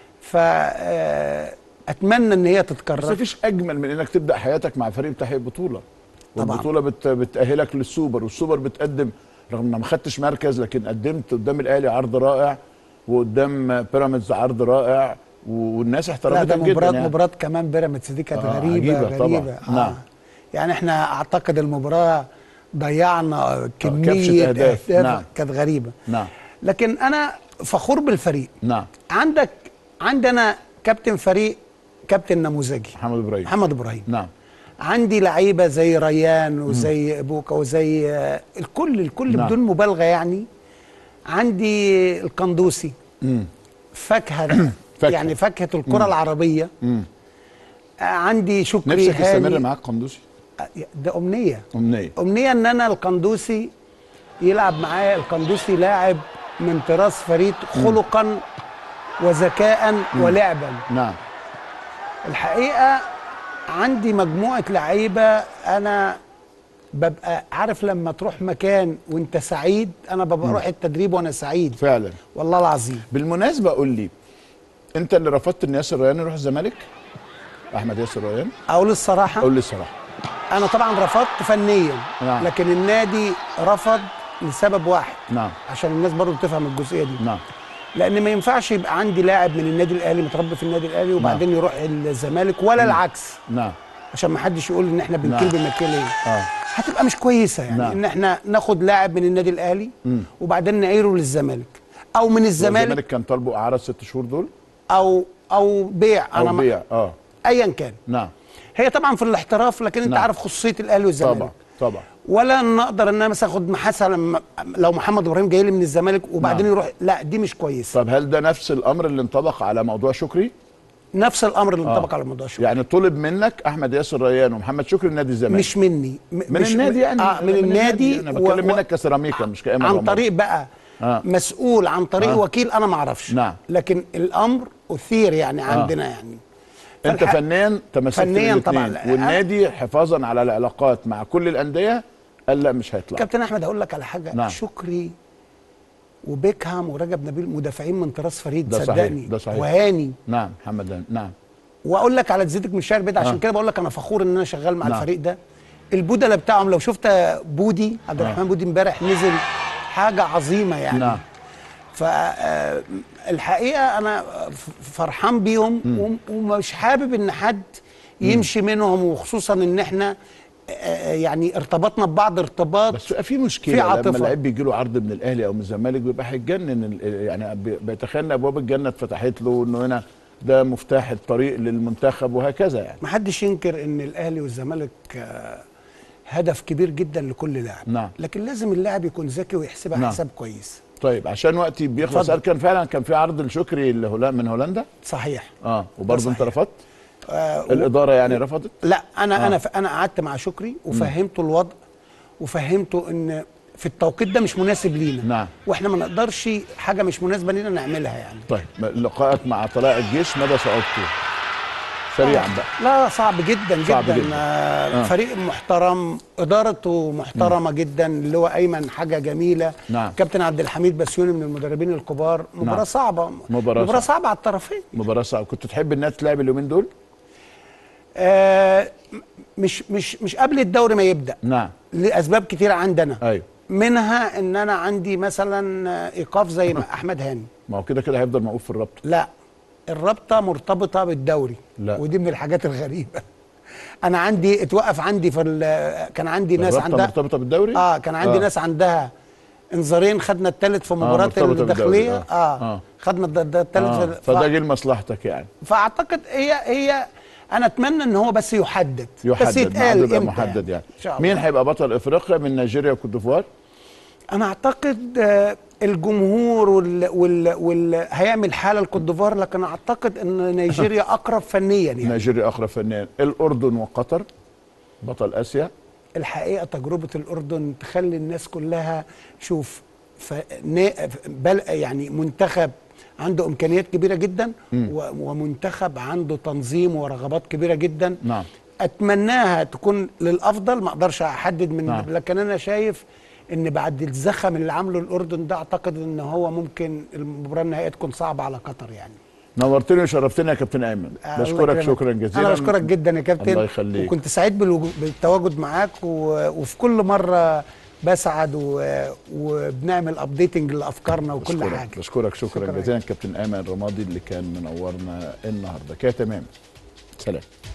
فاتمنى ان هي تتكرر. بس مفيش اجمل من انك تبدا حياتك مع فريق بتحقق بطوله، والبطوله بت... بتاهلك للسوبر، والسوبر بتقدم رغم انك ما خدتش مركز، لكن قدمت قدام الاهلي عرض رائع، وقدام بيراميدز عرض رائع، والناس احترمتك جدا. مباراة يعني مباراة كمان بيراميدز دي كانت آه غريبة غريبة غريبة. آه. نعم. يعني احنا اعتقد المباراة ضيعنا كمية كبشة أهداف. نعم. كانت غريبة. نعم. لكن انا فخور بالفريق. نعم. عندك عندنا كابتن فريق كابتن نموذجي محمد ابراهيم. محمد ابراهيم. نعم. عندي لعيبه زي ريان وزي بوكا وزي الكل الكل نعم. بدون مبالغه يعني. عندي القندوسي مم. فاكهه فاكهة. يعني فاكهه الكره العربيه. مم. عندي شكري نفسك يستمر معاك قندوسي؟ ده امنيه امنيه امنيه ان انا القندوسي يلعب معايا. القندوسي لاعب من طراز فريد خلقا مم. وذكاء مم. ولعبا. نعم. الحقيقه عندي مجموعه لعيبه، انا ببقى عارف لما تروح مكان وانت سعيد، انا ببقى اروح التدريب وانا سعيد فعلا والله العظيم. بالمناسبه قول لي، انت اللي رفضت ان ياسر ريان يروح الزمالك؟ احمد ياسر ريان؟ اقول الصراحه قول لي الصراحه. انا طبعا رفضت فنيا. نعم. لكن النادي رفض لسبب واحد. نعم. عشان الناس برضو تفهم الجزئيه دي. نعم. لان ما ينفعش يبقى عندي لاعب من النادي الاهلي متربي في النادي الاهلي وبعدين نعم. يروح الزمالك ولا نعم. العكس. نعم. عشان ما حدش يقول ان احنا بنكيل نعم. بنكيل ايه. اه هتبقى مش كويسه يعني. نعم. ان احنا ناخد لاعب من النادي الاهلي م. وبعدين نعيره للزمالك، او من الزمالك. الزمالك كان طالبه اعاره الست شهور دول، او او بيع. او انا بيع اه ايا كان. نعم. هي طبعا في الاحتراف، لكن انت نعم. عارف خصوصيه الاهلي والزمالك. طبعا طبعا. ولا نقدر ان انا مثلا اخد محسن لو محمد ابراهيم جاي لي من الزمالك وبعدين نعم. يروح، لا دي مش كويسه. طب هل ده نفس الامر اللي انطبق على موضوع شكري؟ نفس الامر اللي انطبق آه. على موضوع شكري. يعني طلب منك احمد ياسر ريان ومحمد شكري نادي الزمالك؟ مش مني. م من مش النادي يعني. آه من, من النادي. انا بتكلم و... منك كسيراميكا مش كايمن عن رمضان. طريق بقى آه. مسؤول عن طريق آه. وكيل، انا ما اعرفش. نعم. لكن الامر اثير يعني عندنا آه. يعني. انت فنيا تمسكت فنيا طبعا، والنادي حفاظا على العلاقات مع كل الانديه قال لا مش هيطلع. كابتن احمد هقول لك على حاجه. نعم. شكري وبيكهام ورجب نبيل مدافعين من طراز فريد، ده صدقني. صحيح. ده صحيح. وهاني. نعم محمد هاني. نعم. واقول لك على تزيدك من الشعر بيض، عشان آه. كده بقول لك انا فخور ان انا شغال مع نعم. الفريق ده. البودله بتاعهم لو شفت بودي عبد الرحمن آه. بودي امبارح نزل حاجه عظيمه يعني. نعم. فالحقيقه انا فرحان بيهم م. ومش حابب ان حد يمشي م. منهم، وخصوصا ان احنا يعني ارتبطنا ببعض ارتباط. بس في مشكله في عاطفة. لما اللعيب بيجي له عرض من الاهلي او من الزمالك بيبقى هيتجنن، يعني بيتخيل ان ابواب الجنه اتفتحت له، انه هنا ده مفتاح الطريق للمنتخب وهكذا يعني. ما حدش ينكر ان الاهلي والزمالك هدف كبير جدا لكل لاعب. نعم. لكن لازم اللاعب يكون ذكي ويحسبها نعم. حساب كويس. طيب عشان وقتي بيخلص، هل كان فعلا كان في عرض لشكري من هولندا؟ صحيح. اه وبرضه انت رفضت؟ آه الاداره يعني رفضت؟ لا انا آه. انا انا قعدت مع شكري وفهمته الوضع، وفهمته ان في التوقيت ده مش مناسب لينا. نعم. واحنا ما نقدرش حاجه مش مناسبه لينا نعملها يعني. طيب لقائك مع طلائع الجيش مدى صعوبته؟ سريعا بقى. لا صعب جدا صعب جدا, جدا. آه. فريق محترم، ادارته محترمه م. جدا، اللي هو ايمن حاجه جميله. نعم. كابتن عبد الحميد بسيوني من المدربين الكبار. مباراه نعم. صعبه، مباراه, مباراة صعبه على الطرفين. مباراه صعبه. كنت تحب انها تلعب اليومين دول؟ آه مش مش مش قبل الدوري ما يبدا. نعم. لاسباب كتيره عندنا. ايوه. منها ان انا عندي مثلا ايقاف زي ما احمد هاني. ما هو كده كده هيفضل موقوف في الرابطه. لا الرابطه مرتبطه بالدوري. لا. ودي من الحاجات الغريبه. انا عندي اتوقف عندي في كان عندي ناس عندها مرتبطه بالدوري. اه كان عندي آه. ناس عندها انذارين، خدنا الثالث في مباراه آه الداخليه. آه. آه. اه خدنا الثالث. آه. فده جه لمصلحتك يعني. فاعتقد هي هي انا اتمنى ان هو بس يحدد, يحدد بس يتقال يبقى محدد يعني, يعني. مين هيبقى بطل افريقيا من نيجيريا وكوت ديفوار؟ انا اعتقد الجمهور وال وال وال هيعمل حاله لكوت ديفوار، لكن اعتقد ان نيجيريا اقرب فنيا يعني. نيجيريا اقرب فنيا. الاردن وقطر بطل اسيا. الحقيقه تجربه الاردن تخلي الناس كلها شوف بل يعني منتخب عنده امكانيات كبيره جدا م. ومنتخب عنده تنظيم ورغبات كبيره جدا. نعم. اتمناها تكون للافضل، ما اقدرش احدد من نعم. لكن انا شايف ان بعد الزخم اللي عامله الاردن ده اعتقد ان هو ممكن المباراه النهائيه تكون صعبه على قطر يعني. نورتني وشرفتني يا كابتن ايمن. بشكرك شكرا جزيلا. انا بشكرك جدا يا كابتن. الله يخليك. وكنت سعيد بالتواجد معاك و... وفي كل مره بسعد و... وبنعمل ابديتنج لافكارنا وكل بشكرك. حاجه. بشكرك شكرا, شكرا جزيلا كابتن ايمن رمادي اللي كان منورنا النهارده. كده تمام. سلام.